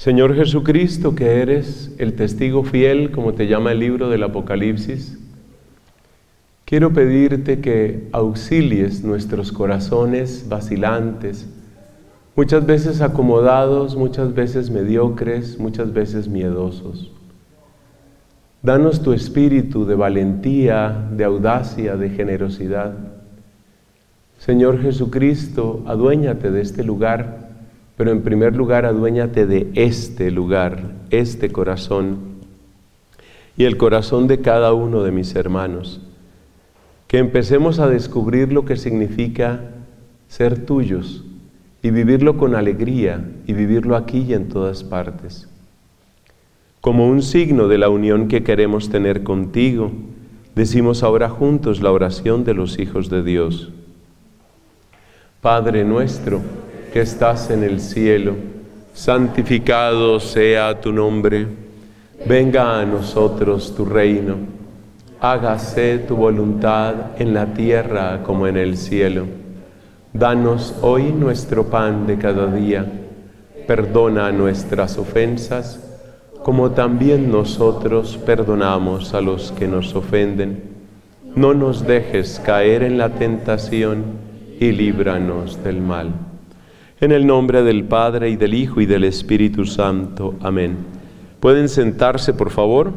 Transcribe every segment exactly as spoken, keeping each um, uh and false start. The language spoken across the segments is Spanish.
Señor Jesucristo, que eres el testigo fiel, como te llama el libro del Apocalipsis, quiero pedirte que auxilies nuestros corazones vacilantes, muchas veces acomodados, muchas veces mediocres, muchas veces miedosos. Danos tu espíritu de valentía, de audacia, de generosidad. Señor Jesucristo, aduéñate de este lugar, pero en primer lugar aduéñate de este lugar, este corazón y el corazón de cada uno de mis hermanos. Que empecemos a descubrir lo que significa ser tuyos y vivirlo con alegría y vivirlo aquí y en todas partes. Como un signo de la unión que queremos tener contigo, decimos ahora juntos la oración de los hijos de Dios. Padre nuestro, que estás en el cielo, santificado sea tu nombre. Venga a nosotros tu reino. Hágase tu voluntad en la tierra como en el cielo. Danos hoy nuestro pan de cada día. Perdona nuestras ofensas, como también nosotros perdonamos a los que nos ofenden. No nos dejes caer en la tentación y líbranos del mal. En el nombre del Padre, y del Hijo, y del Espíritu Santo. Amén. ¿Pueden sentarse, por favor?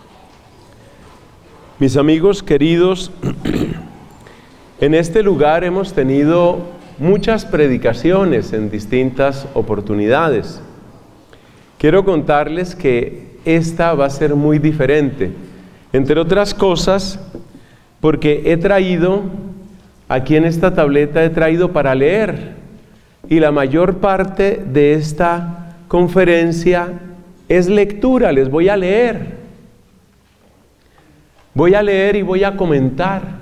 Mis amigos queridos, en este lugar hemos tenido muchas predicaciones en distintas oportunidades. Quiero contarles que esta va a ser muy diferente, entre otras cosas, porque he traído, aquí en esta tableta he traído para leer, y la mayor parte de esta conferencia es lectura. Les voy a leer. Voy a leer y voy a comentar.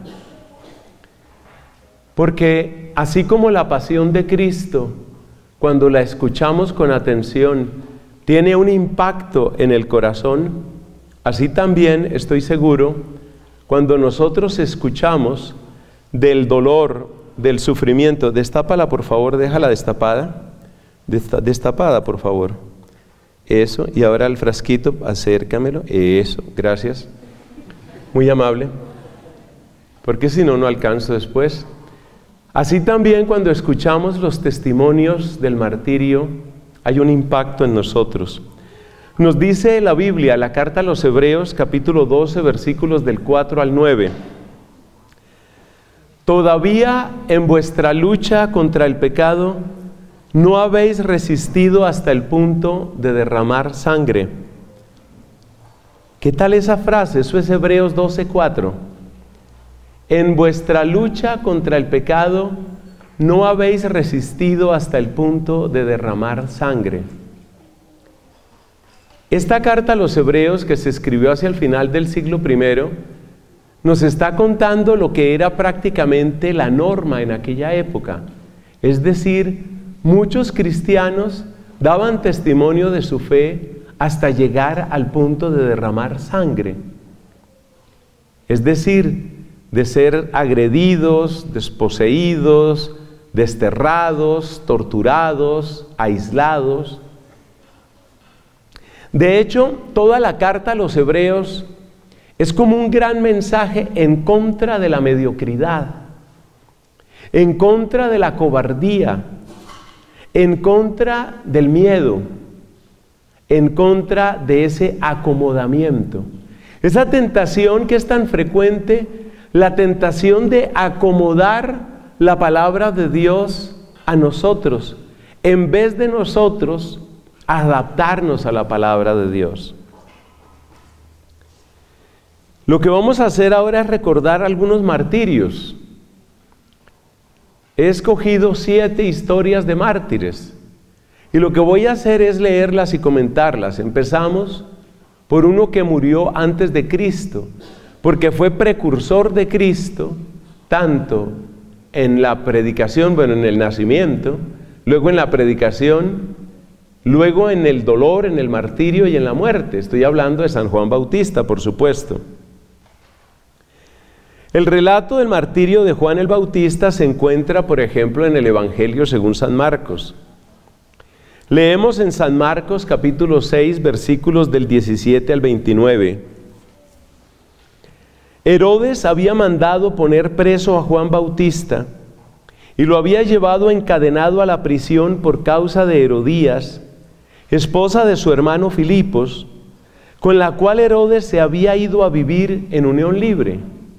Porque así como la pasión de Cristo, cuando la escuchamos con atención, tiene un impacto en el corazón, así también estoy seguro, cuando nosotros escuchamos del dolor, del sufrimiento. Destápala, por favor, déjala destapada. Destapada, por favor. Eso, y ahora el frasquito, acércamelo. Eso, gracias. Muy amable. Porque si no, no alcanzo después. Así también cuando escuchamos los testimonios del martirio, hay un impacto en nosotros. Nos dice la Biblia, la carta a los Hebreos, capítulo doce, versículos del cuatro al nueve. Todavía en vuestra lucha contra el pecado no habéis resistido hasta el punto de derramar sangre. ¿Qué tal esa frase? Eso es Hebreos doce, cuatro. En vuestra lucha contra el pecado no habéis resistido hasta el punto de derramar sangre. Esta carta a los Hebreos, que se escribió hacia el final del siglo primero, nos está contando lo que era prácticamente la norma en aquella época. Es decir, muchos cristianos daban testimonio de su fe hasta llegar al punto de derramar sangre. Es decir, de ser agredidos, desposeídos, desterrados, torturados, aislados. De hecho, toda la carta a los Hebreos es como un gran mensaje en contra de la mediocridad, en contra de la cobardía, en contra del miedo, en contra de ese acomodamiento. Esa tentación que es tan frecuente, la tentación de acomodar la palabra de Dios a nosotros, en vez de nosotros adaptarnos a la palabra de Dios. Lo que vamos a hacer ahora es recordar algunos martirios. He escogido siete historias de mártires y lo que voy a hacer es leerlas y comentarlas. Empezamos por uno que murió antes de Cristo, porque fue precursor de Cristo, tanto en la predicación, bueno, en el nacimiento, luego en la predicación, luego en el dolor, en el martirio y en la muerte. Estoy hablando de San Juan Bautista, por supuesto. El relato del martirio de Juan el Bautista se encuentra, por ejemplo, en el Evangelio según San Marcos. Leemos en San Marcos capítulo seis, versículos del diecisiete al veintinueve. Herodes había mandado poner preso a Juan Bautista y lo había llevado encadenado a la prisión por causa de Herodías, esposa de su hermano Filipos, con la cual Herodes se había ido a vivir en unión libre.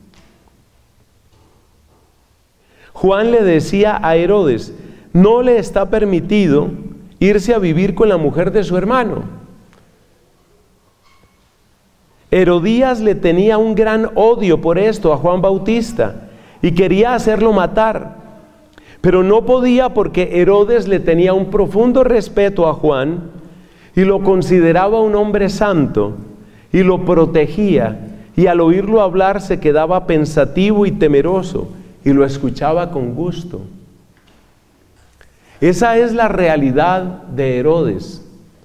Juan le decía a Herodes: no le está permitido irse a vivir con la mujer de su hermano. Herodías le tenía un gran odio por esto a Juan Bautista y quería hacerlo matar, pero no podía porque Herodes le tenía un profundo respeto a Juan y lo consideraba un hombre santo y lo protegía, y al oírlo hablar se quedaba pensativo y temeroso y lo escuchaba con gusto. Esa es la realidad de Herodes.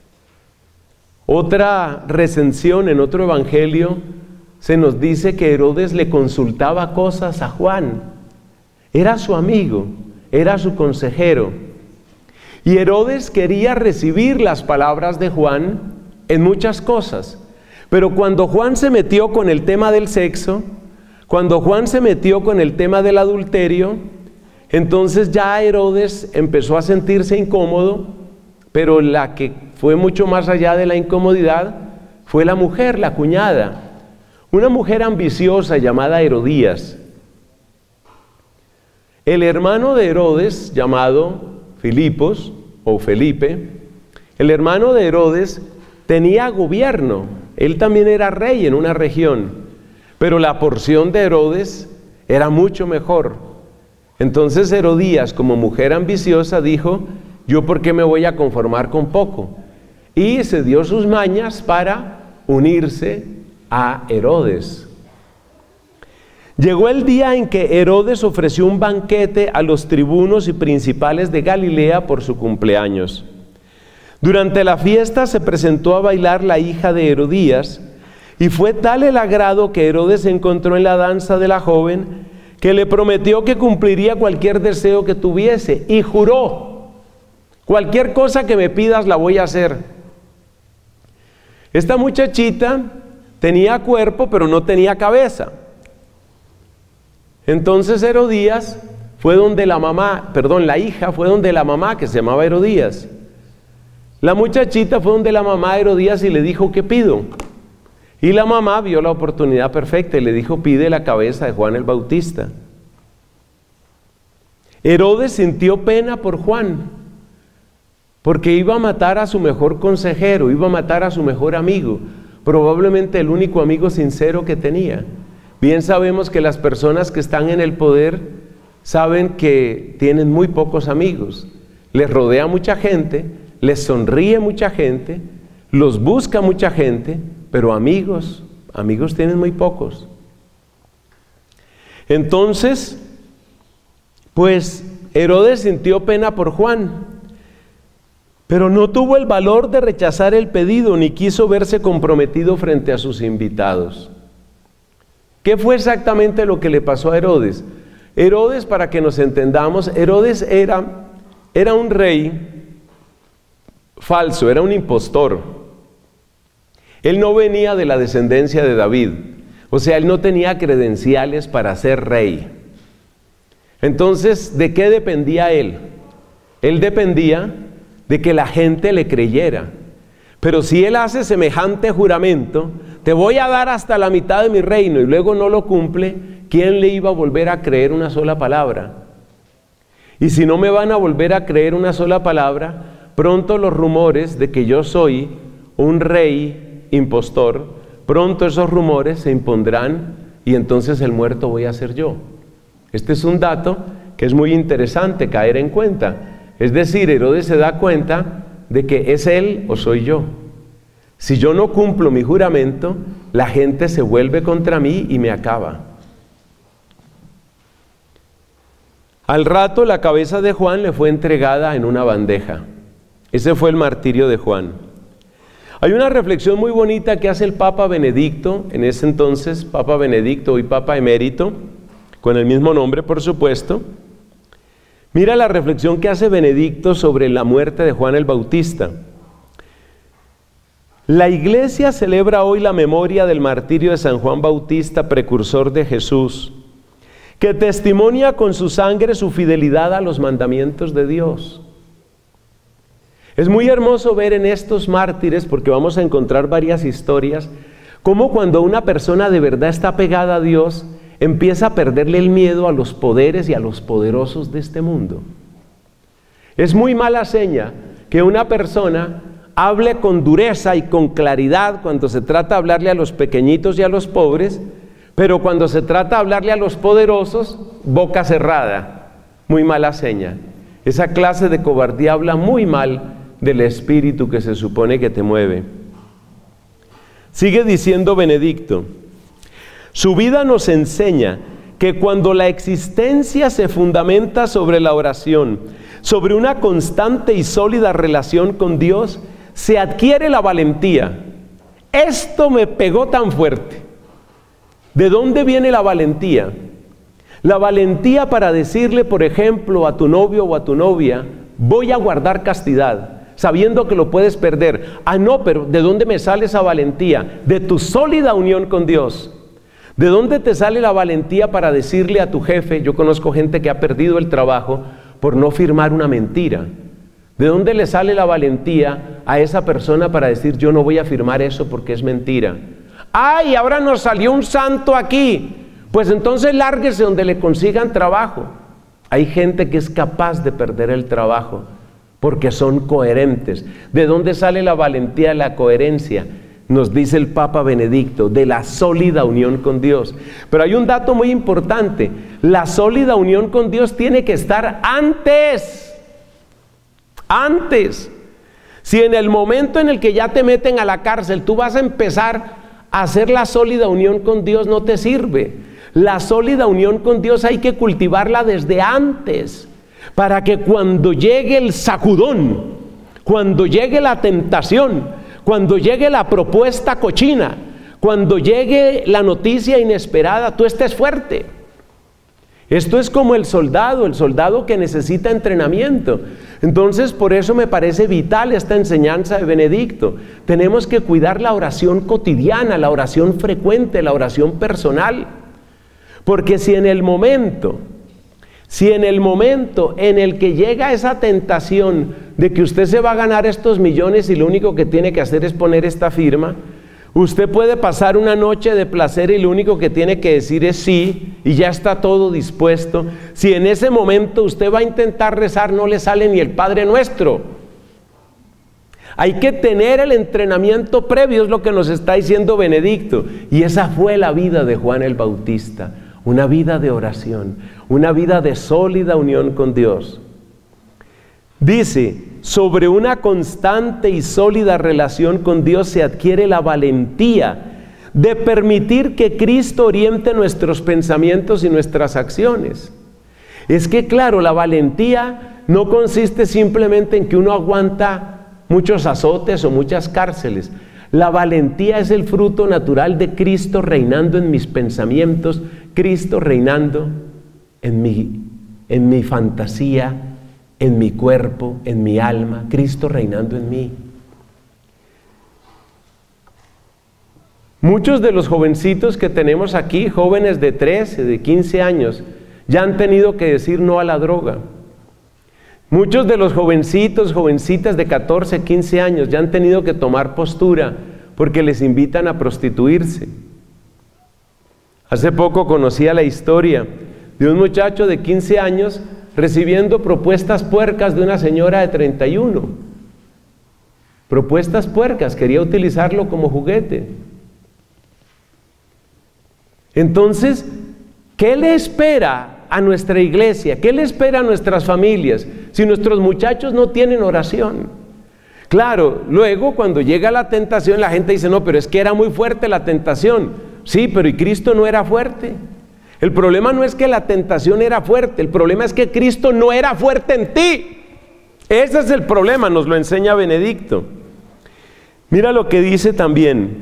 Otra recensión en otro evangelio se nos dice que Herodes le consultaba cosas a Juan. Era su amigo, era su consejero. Y Herodes quería recibir las palabras de Juan en muchas cosas. Pero cuando Juan se metió con el tema del sexo, cuando Juan se metió con el tema del adulterio, entonces ya Herodes empezó a sentirse incómodo, pero la que fue mucho más allá de la incomodidad fue la mujer, la cuñada, una mujer ambiciosa llamada Herodías. El hermano de Herodes, llamado Filipos o Felipe, el hermano de Herodes tenía gobierno, él también era rey en una región, pero la porción de Herodes era mucho mejor. Entonces Herodías, como mujer ambiciosa, dijo: ¿yo por qué me voy a conformar con poco? Y se dio sus mañas para unirse a Herodes. Llegó el día en que Herodes ofreció un banquete a los tribunos y principales de Galilea por su cumpleaños. Durante la fiesta se presentó a bailar la hija de Herodías, y fue tal el agrado que Herodes encontró en la danza de la joven, que le prometió que cumpliría cualquier deseo que tuviese, y juró: cualquier cosa que me pidas la voy a hacer. Esta muchachita tenía cuerpo, pero no tenía cabeza. Entonces Herodías fue donde la mamá, perdón, la hija fue donde la mamá, que se llamaba Herodías. La muchachita fue donde la mamá de Herodías y le dijo: ¿qué pido? Y la mamá vio la oportunidad perfecta y le dijo: pide la cabeza de Juan el Bautista. Herodes sintió pena por Juan, porque iba a matar a su mejor consejero, iba a matar a su mejor amigo, probablemente el único amigo sincero que tenía. Bien sabemos que las personas que están en el poder saben que tienen muy pocos amigos. Les rodea mucha gente, les sonríe mucha gente, los busca mucha gente, pero amigos, amigos tienen muy pocos. Entonces, pues Herodes sintió pena por Juan, pero no tuvo el valor de rechazar el pedido, ni quiso verse comprometido frente a sus invitados. ¿Qué fue exactamente lo que le pasó a Herodes? Herodes, para que nos entendamos, Herodes era, era un rey falso, era un impostor. Él no venía de la descendencia de David, o sea, él no tenía credenciales para ser rey. Entonces, ¿de qué dependía él? Él dependía de que la gente le creyera. Pero si él hace semejante juramento: te voy a dar hasta la mitad de mi reino, y luego no lo cumple, ¿quién le iba a volver a creer una sola palabra? Y si no me van a volver a creer una sola palabra, pronto los rumores de que yo soy un rey impostor, pronto esos rumores se impondrán, y entonces el muerto voy a ser yo. Este es un dato que es muy interesante caer en cuenta. Es decir, Herodes se da cuenta de que es él o soy yo. Si yo no cumplo mi juramento, la gente se vuelve contra mí y me acaba. Al rato la cabeza de Juan le fue entregada en una bandeja. Ese fue el martirio de Juan. Hay una reflexión muy bonita que hace el Papa Benedicto, en ese entonces Papa Benedicto, hoy Papa Emérito, con el mismo nombre por supuesto, Mira la reflexión que hace Benedicto sobre la muerte de Juan el Bautista. La Iglesia celebra hoy la memoria del martirio de San Juan Bautista, precursor de Jesús, que testimonia con su sangre su fidelidad a los mandamientos de Dios. Es muy hermoso ver en estos mártires, porque vamos a encontrar varias historias, cómo cuando una persona de verdad está pegada a Dios, empieza a perderle el miedo a los poderes y a los poderosos de este mundo. Es muy mala seña que una persona hable con dureza y con claridad cuando se trata de hablarle a los pequeñitos y a los pobres, pero cuando se trata de hablarle a los poderosos, boca cerrada. Muy mala seña. Esa clase de cobardía habla muy mal del espíritu que se supone que te mueve. Sigue diciendo Benedicto: su vida nos enseña que cuando la existencia se fundamenta sobre la oración, sobre una constante y sólida relación con Dios, se adquiere la valentía. Esto me pegó tan fuerte. ¿De dónde viene la valentía? La valentía para decirle, por ejemplo, a tu novio o a tu novia: voy a guardar castidad, sabiendo que lo puedes perder. Ah, no, pero ¿de dónde me sale esa valentía? De tu sólida unión con Dios. ¿De dónde te sale la valentía para decirle a tu jefe? Yo conozco gente que ha perdido el trabajo por no firmar una mentira. ¿De dónde le sale la valentía a esa persona para decir: yo no voy a firmar eso porque es mentira? ¡Ay, ahora nos salió un santo aquí! Pues entonces lárguese donde le consigan trabajo. Hay gente que es capaz de perder el trabajo porque son coherentes. ¿De dónde sale la valentía de la coherencia? Nos dice el Papa Benedicto: de la sólida unión con Dios. Pero hay un dato muy importante: la sólida unión con Dios tiene que estar antes. Antes. Si en el momento en el que ya te meten a la cárcel tú vas a empezar a hacer la sólida unión con Dios, no te sirve. La sólida unión con Dios hay que cultivarla desde antes, para que cuando llegue el sacudón, cuando llegue la tentación, cuando llegue la propuesta cochina, cuando llegue la noticia inesperada, tú estés fuerte. Esto es como el soldado, el soldado que necesita entrenamiento. Entonces, por eso me parece vital esta enseñanza de Benedicto. Tenemos que cuidar la oración cotidiana, la oración frecuente, la oración personal. Porque si en el momento, si en el momento en el que llega esa tentación de que usted se va a ganar estos millones y lo único que tiene que hacer es poner esta firma, usted puede pasar una noche de placer y lo único que tiene que decir es sí y ya está todo dispuesto. Si en ese momento usted va a intentar rezar, no le sale ni el Padre Nuestro. Hay que tener el entrenamiento previo, es lo que nos está diciendo Benedicto. Y esa fue la vida de Juan el Bautista, una vida de oración, una vida de sólida unión con Dios. Dice: sobre una constante y sólida relación con Dios se adquiere la valentía de permitir que Cristo oriente nuestros pensamientos y nuestras acciones. Es que claro, la valentía no consiste simplemente en que uno aguanta muchos azotes o muchas cárceles. La valentía es el fruto natural de Cristo reinando en mis pensamientos, Cristo reinando en mi, en mi fantasía, en mi cuerpo, en mi alma, Cristo reinando en mí. Muchos de los jovencitos que tenemos aquí, jóvenes de trece, de quince años, ya han tenido que decir no a la droga. Muchos de los jovencitos, jovencitas de catorce, quince años ya han tenido que tomar postura porque les invitan a prostituirse. Hace poco conocía la historia de un muchacho de quince años recibiendo propuestas puercas de una señora de treinta y uno. Propuestas puercas, quería utilizarlo como juguete. Entonces, ¿qué le espera a nuestra iglesia? ¿Qué le espera a nuestras familias si nuestros muchachos no tienen oración? Claro, luego cuando llega la tentación la gente dice: no, pero es que era muy fuerte la tentación. Sí, pero ¿y Cristo no era fuerte? El problema no es que la tentación era fuerte, el problema es que Cristo no era fuerte en ti. Ese es el problema, nos lo enseña Benedicto. Mira lo que dice también.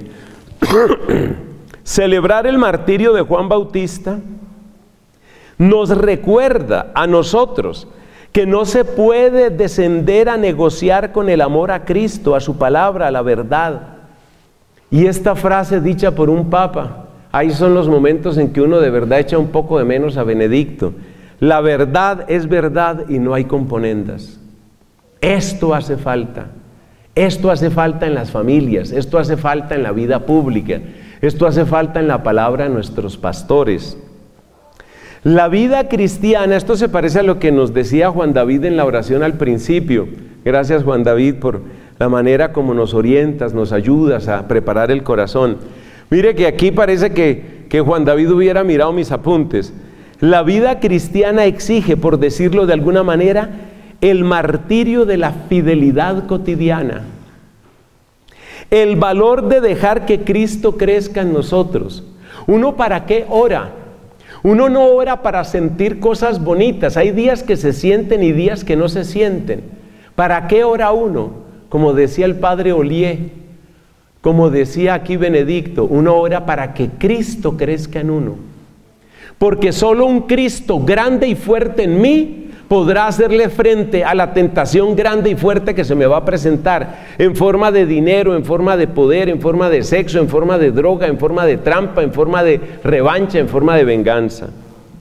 Celebrar el martirio de Juan Bautista nos recuerda a nosotros que no se puede descender a negociar con el amor a Cristo, a su palabra, a la verdad. Y esta frase dicha por un papa, ahí son los momentos en que uno de verdad echa un poco de menos a Benedicto. La verdad es verdad y no hay componendas. Esto hace falta. Esto hace falta en las familias, esto hace falta en la vida pública, esto hace falta en la palabra de nuestros pastores. La vida cristiana, esto se parece a lo que nos decía Juan David en la oración al principio. Gracias, Juan David, por la manera como nos orientas, nos ayudas a preparar el corazón. Mire que aquí parece que, que Juan David hubiera mirado mis apuntes. La vida cristiana exige, por decirlo de alguna manera, el martirio de la fidelidad cotidiana. El valor de dejar que Cristo crezca en nosotros. ¿Uno para qué ora? Uno no ora para sentir cosas bonitas. Hay días que se sienten y días que no se sienten. ¿Para qué ora uno? Como decía el padre Ollier, como decía aquí Benedicto, uno ora para que Cristo crezca en uno. Porque solo un Cristo grande y fuerte en mí podrá hacerle frente a la tentación grande y fuerte que se me va a presentar en forma de dinero, en forma de poder, en forma de sexo, en forma de droga, en forma de trampa, en forma de revancha, en forma de venganza.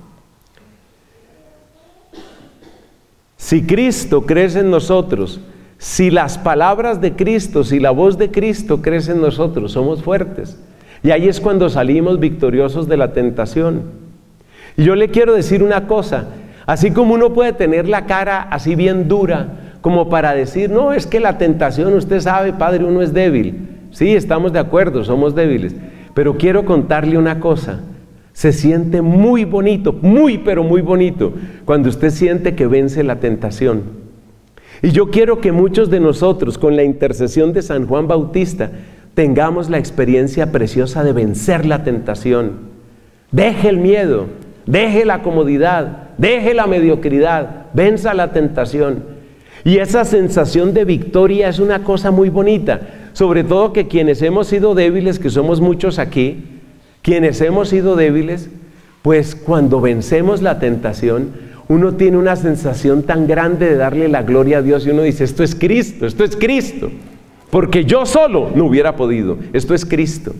Si Cristo crece en nosotros, si las palabras de Cristo, si la voz de Cristo crece en nosotros, somos fuertes. Y ahí es cuando salimos victoriosos de la tentación. Y yo le quiero decir una cosa. Así como uno puede tener la cara así bien dura, como para decir, no, es que la tentación, usted sabe, padre, uno es débil. Sí, estamos de acuerdo, somos débiles. Pero quiero contarle una cosa. Se siente muy bonito, muy, pero muy bonito, cuando usted siente que vence la tentación. Y yo quiero que muchos de nosotros, con la intercesión de San Juan Bautista, tengamos la experiencia preciosa de vencer la tentación. Deje el miedo. Deje la comodidad, deje la mediocridad, venza la tentación. Y esa sensación de victoria es una cosa muy bonita, sobre todo que quienes hemos sido débiles, que somos muchos aquí, quienes hemos sido débiles, pues cuando vencemos la tentación, uno tiene una sensación tan grande de darle la gloria a Dios y uno dice, esto es Cristo, esto es Cristo, porque yo solo no hubiera podido, esto es Cristo.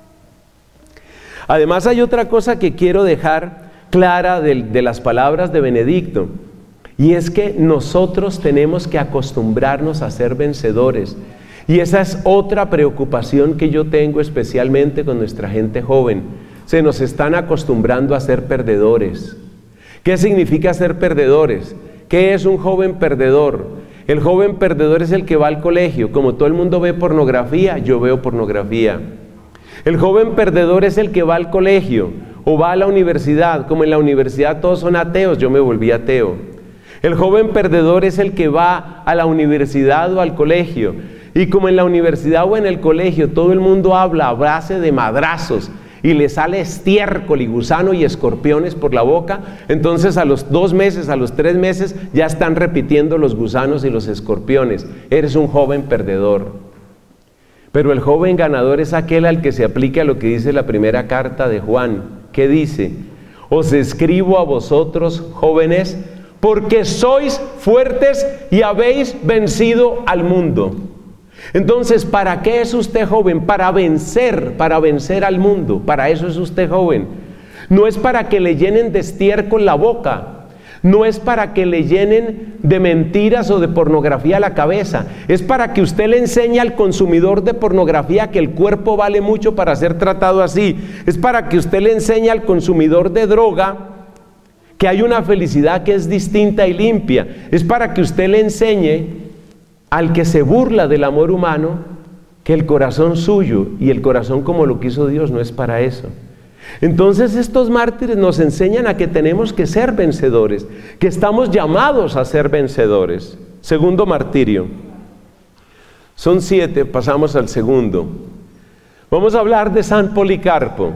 Además hay otra cosa que quiero dejar clara de, de las palabras de Benedicto, y es que nosotros tenemos que acostumbrarnos a ser vencedores, y esa es otra preocupación que yo tengo especialmente con nuestra gente joven. Se nos están acostumbrando a ser perdedores. ¿Qué significa ser perdedores? ¿Qué es un joven perdedor? El joven perdedor es el que va al colegio, como todo el mundo ve pornografía, yo veo pornografía. El joven perdedor es el que va al colegio o va a la universidad, como en la universidad todos son ateos, yo me volví ateo. El joven perdedor es el que va a la universidad o al colegio, y como en la universidad o en el colegio todo el mundo habla a base de madrazos y le sale estiércol y gusano y escorpiones por la boca, entonces a los dos meses, a los tres meses ya están repitiendo los gusanos y los escorpiones. Eres un joven perdedor. Pero el joven ganador es aquel al que se aplica lo que dice la primera carta de Juan. ¿Qué dice? Os escribo a vosotros, jóvenes, porque sois fuertes y habéis vencido al mundo. Entonces, ¿para qué es usted joven? Para vencer, para vencer al mundo. Para eso es usted joven. No es para que le llenen de estiércol la boca. No es para que le llenen de mentiras o de pornografía la cabeza. Es para que usted le enseñe al consumidor de pornografía que el cuerpo vale mucho para ser tratado así. Es para que usted le enseñe al consumidor de droga que hay una felicidad que es distinta y limpia. Es para que usted le enseñe al que se burla del amor humano que el corazón suyo y el corazón como lo quiso Dios no es para eso. Entonces estos mártires nos enseñan a que tenemos que ser vencedores, que estamos llamados a ser vencedores. Segundo martirio. Son siete, pasamos al segundo. Vamos a hablar de San Policarpo.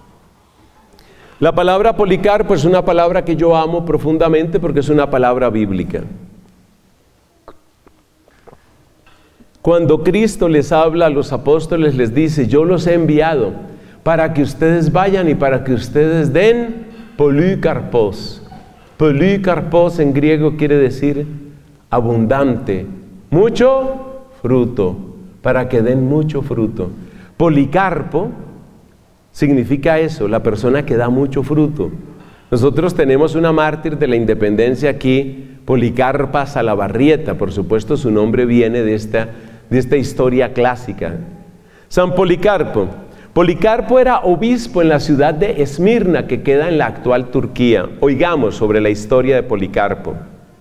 La palabra Policarpo es una palabra que yo amo profundamente porque es una palabra bíblica. Cuando Cristo les habla a los apóstoles, les dice, yo los he enviado para que ustedes vayan y para que ustedes den Policarpos. Polycarpos en griego quiere decir abundante, mucho fruto, para que den mucho fruto. Policarpo significa eso, la persona que da mucho fruto. Nosotros tenemos una mártir de la independencia aquí, Policarpa Salabarrieta, por supuesto su nombre viene de esta, de esta historia clásica. San Policarpo. Policarpo era obispo en la ciudad de Esmirna, que queda en la actual Turquía. Oigamos sobre la historia de Policarpo.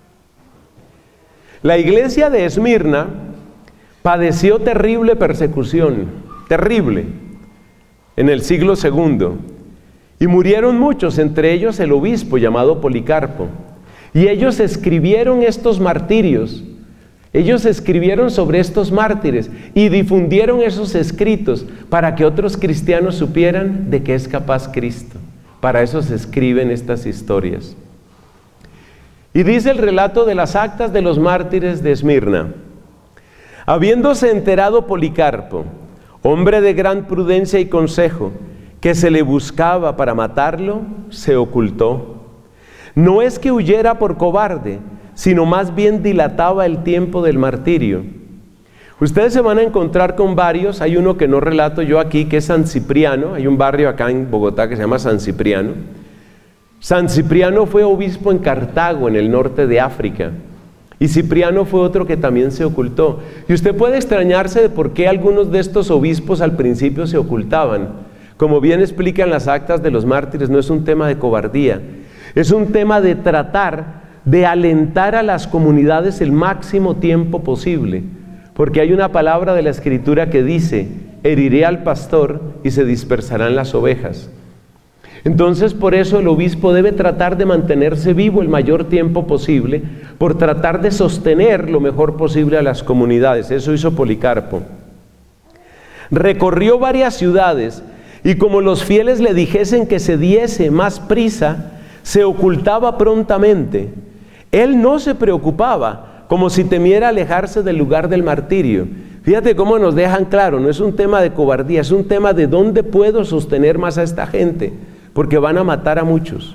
La iglesia de Esmirna padeció terrible persecución, terrible, en el siglo segundo, y murieron muchos, entre ellos el obispo llamado Policarpo. Y ellos escribieron estos martirios, ellos escribieron sobre estos mártires y difundieron esos escritos para que otros cristianos supieran de qué es capaz Cristo. Para eso se escriben estas historias. Y dice el relato de las actas de los mártires de Esmirna. Habiéndose enterado Policarpo, hombre de gran prudencia y consejo, que se le buscaba para matarlo, se ocultó. No es que huyera por cobarde, sino más bien dilataba el tiempo del martirio. Ustedes se van a encontrar con varios, hay uno que no relato yo aquí, que es San Cipriano, hay un barrio acá en Bogotá que se llama San Cipriano. San Cipriano fue obispo en Cartago, en el norte de África, y Cipriano fue otro que también se ocultó. Y usted puede extrañarse de por qué algunos de estos obispos al principio se ocultaban. Como bien explican las actas de los mártires, no es un tema de cobardía, es un tema de tratar de alentar a las comunidades el máximo tiempo posible, porque hay una palabra de la Escritura que dice, heriré al pastor y se dispersarán las ovejas. Entonces por eso el obispo debe tratar de mantenerse vivo el mayor tiempo posible, por tratar de sostener lo mejor posible a las comunidades. Eso hizo Policarpo. Recorrió varias ciudades y como los fieles le dijesen que se diese más prisa, se ocultaba prontamente. Él no se preocupaba, como si temiera alejarse del lugar del martirio. Fíjate cómo nos dejan claro, no es un tema de cobardía, es un tema de dónde puedo sostener más a esta gente, porque van a matar a muchos.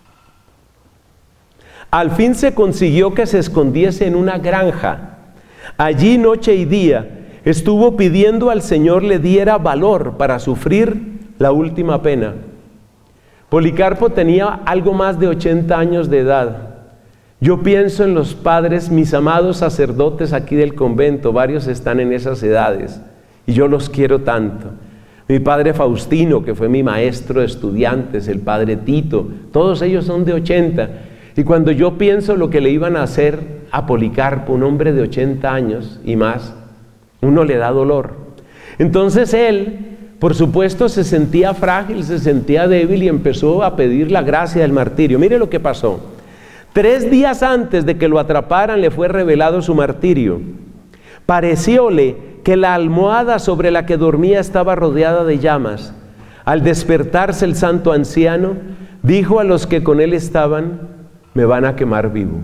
Al fin se consiguió que se escondiese en una granja. Allí noche y día estuvo pidiendo al Señor le diera valor para sufrir la última pena. Policarpo tenía algo más de ochenta años de edad. Yo pienso en los padres, mis amados sacerdotes aquí del convento, varios están en esas edades, y yo los quiero tanto. Mi padre Faustino, que fue mi maestro de estudiantes, el padre Tito, todos ellos son de ochenta, y cuando yo pienso lo que le iban a hacer a Policarpo, un hombre de ochenta años y más, uno le da dolor. Entonces él, por supuesto, se sentía frágil, se sentía débil y empezó a pedir la gracia del martirio. Mire lo que pasó. Tres días antes de que lo atraparan le fue revelado su martirio. Parecióle que la almohada sobre la que dormía estaba rodeada de llamas. Al despertarse el santo anciano, dijo a los que con él estaban, me van a quemar vivo.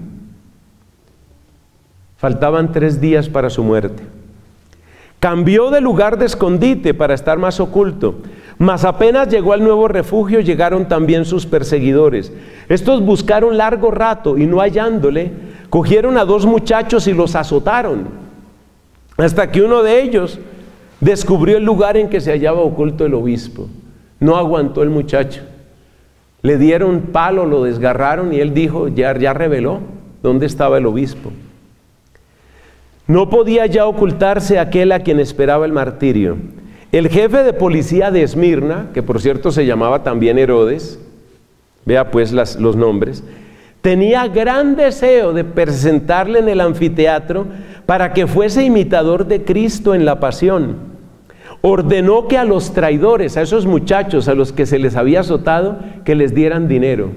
Faltaban tres días para su muerte. Cambió de lugar de escondite para estar más oculto, mas apenas llegó al nuevo refugio llegaron también sus perseguidores. Estos buscaron largo rato y no hallándole, cogieron a dos muchachos y los azotaron, hasta que uno de ellos descubrió el lugar en que se hallaba oculto el obispo. No aguantó el muchacho, le dieron palo, lo desgarraron y él dijo, ya, ya reveló dónde estaba el obispo. No podía ya ocultarse aquel a quien esperaba el martirio. El jefe de policía de Esmirna, que por cierto se llamaba también Herodes, vea pues las, los nombres, tenía gran deseo de presentarle en el anfiteatro para que fuese imitador de Cristo en la pasión. Ordenó que a los traidores, a esos muchachos a los que se les había azotado, que les dieran dinero.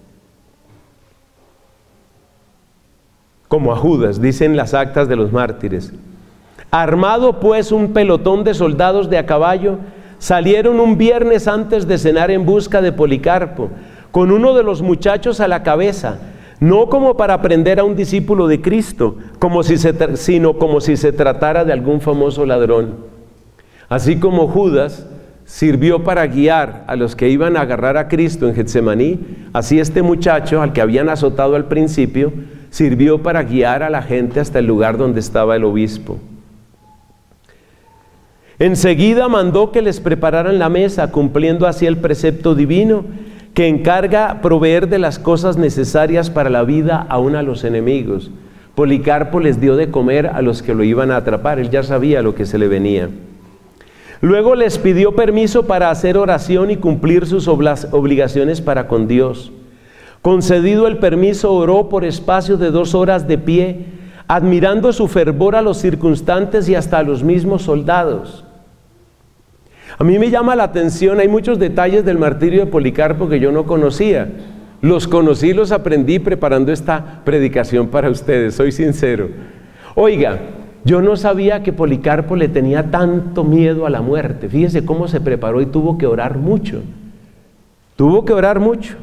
Como a Judas, dicen las actas de los mártires. Armado pues un pelotón de soldados de a caballo, salieron un viernes antes de cenar en busca de Policarpo, con uno de los muchachos a la cabeza, no como para prender a un discípulo de Cristo, como si se, sino como si se tratara de algún famoso ladrón. Así como Judas sirvió para guiar a los que iban a agarrar a Cristo en Getsemaní, así este muchacho, al que habían azotado al principio, sirvió para guiar a la gente hasta el lugar donde estaba el obispo. Enseguida mandó que les prepararan la mesa, cumpliendo así el precepto divino que encarga proveer de las cosas necesarias para la vida aún a los enemigos. Policarpo les dio de comer a los que lo iban a atrapar, él ya sabía lo que se le venía. Luego les pidió permiso para hacer oración y cumplir sus obligaciones para con Dios. Concedido el permiso, oró por espacio de dos horas de pie, admirando su fervor a los circunstantes y hasta a los mismos soldados. A mí me llama la atención, hay muchos detalles del martirio de Policarpo que yo no conocía. Los conocí, los aprendí preparando esta predicación para ustedes, soy sincero. Oiga, yo no sabía que Policarpo le tenía tanto miedo a la muerte. Fíjese cómo se preparó y tuvo que orar mucho. Tuvo que orar mucho.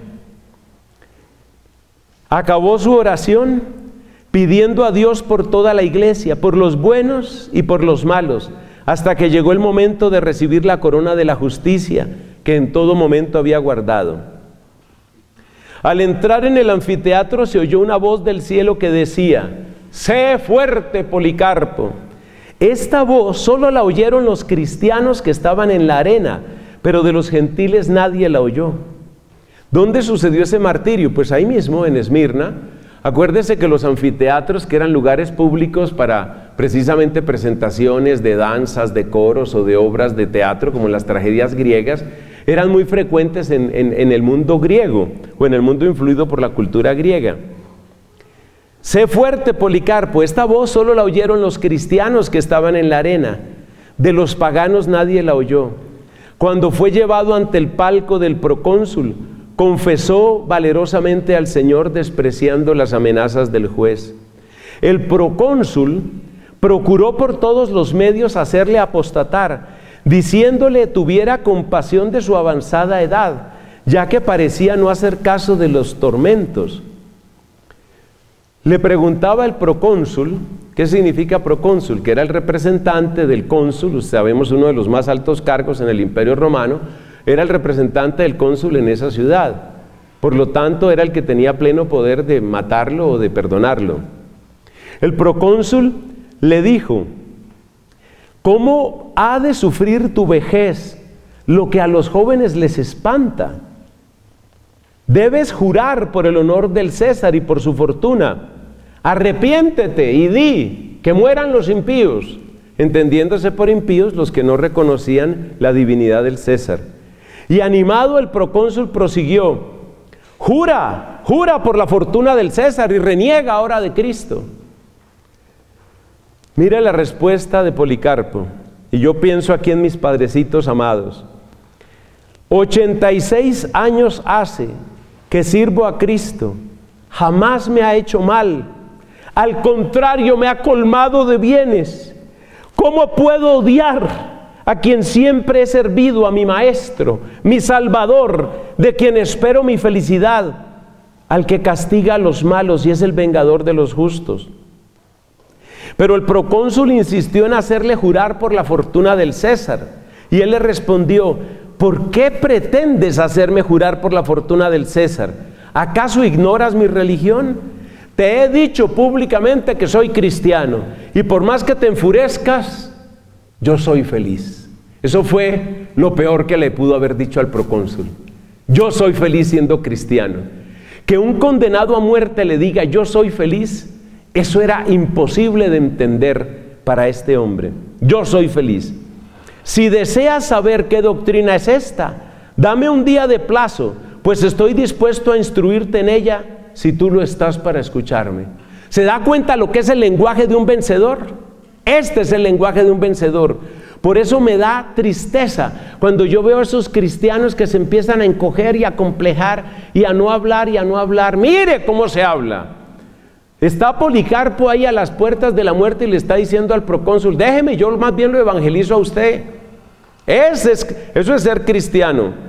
Acabó su oración pidiendo a Dios por toda la iglesia, por los buenos y por los malos, hasta que llegó el momento de recibir la corona de la justicia que en todo momento había guardado. Al entrar en el anfiteatro se oyó una voz del cielo que decía: «Sé fuerte, Policarpo». Esta voz solo la oyeron los cristianos que estaban en la arena, pero de los gentiles nadie la oyó. ¿Dónde sucedió ese martirio? Pues ahí mismo, en Esmirna. Acuérdese que los anfiteatros, que eran lugares públicos para precisamente presentaciones de danzas, de coros o de obras de teatro, como en las tragedias griegas, eran muy frecuentes en, en, en el mundo griego, o en el mundo influido por la cultura griega. Sé fuerte, Policarpo. Esta voz solo la oyeron los cristianos que estaban en la arena. De los paganos nadie la oyó. Cuando fue llevado ante el palco del procónsul, confesó valerosamente al Señor, despreciando las amenazas del juez. El procónsul procuró por todos los medios hacerle apostatar, diciéndole tuviera compasión de su avanzada edad, ya que parecía no hacer caso de los tormentos. Le preguntaba el procónsul, ¿qué significa procónsul? Que era el representante del cónsul, sabemos uno de los más altos cargos en el Imperio Romano, era el representante del cónsul en esa ciudad. Por lo tanto, era el que tenía pleno poder de matarlo o de perdonarlo. El procónsul le dijo: ¿cómo ha de sufrir tu vejez lo que a los jóvenes les espanta? Debes jurar por el honor del César y por su fortuna. Arrepiéntete y di que mueran los impíos, entendiéndose por impíos los que no reconocían la divinidad del César. Y animado, el procónsul prosiguió: jura, jura por la fortuna del César y reniega ahora de Cristo. Mire la respuesta de Policarpo, y yo pienso aquí en mis padrecitos amados. ochenta y seis años hace que sirvo a Cristo, jamás me ha hecho mal, al contrario me ha colmado de bienes. ¿Cómo puedo odiar a quien siempre he servido, a mi Maestro, mi Salvador, de quien espero mi felicidad, al que castiga a los malos y es el vengador de los justos? Pero el procónsul insistió en hacerle jurar por la fortuna del César, y él le respondió: ¿por qué pretendes hacerme jurar por la fortuna del César? ¿Acaso ignoras mi religión? Te he dicho públicamente que soy cristiano, y por más que te enfurezcas, yo soy feliz. Eso fue lo peor que le pudo haber dicho al procónsul. Yo soy feliz siendo cristiano. Que un condenado a muerte le diga yo soy feliz, eso era imposible de entender para este hombre. Yo soy feliz. Si deseas saber qué doctrina es esta, dame un día de plazo, pues estoy dispuesto a instruirte en ella si tú lo estás para escucharme. ¿Se da cuenta lo que es el lenguaje de un vencedor? Este es el lenguaje de un vencedor. Por eso me da tristeza cuando yo veo a esos cristianos que se empiezan a encoger y a complejar y a no hablar y a no hablar. Mire cómo se habla. Está Policarpo ahí a las puertas de la muerte y le está diciendo al procónsul: déjeme, yo más bien lo evangelizo a usted. Ese es, eso es ser cristiano.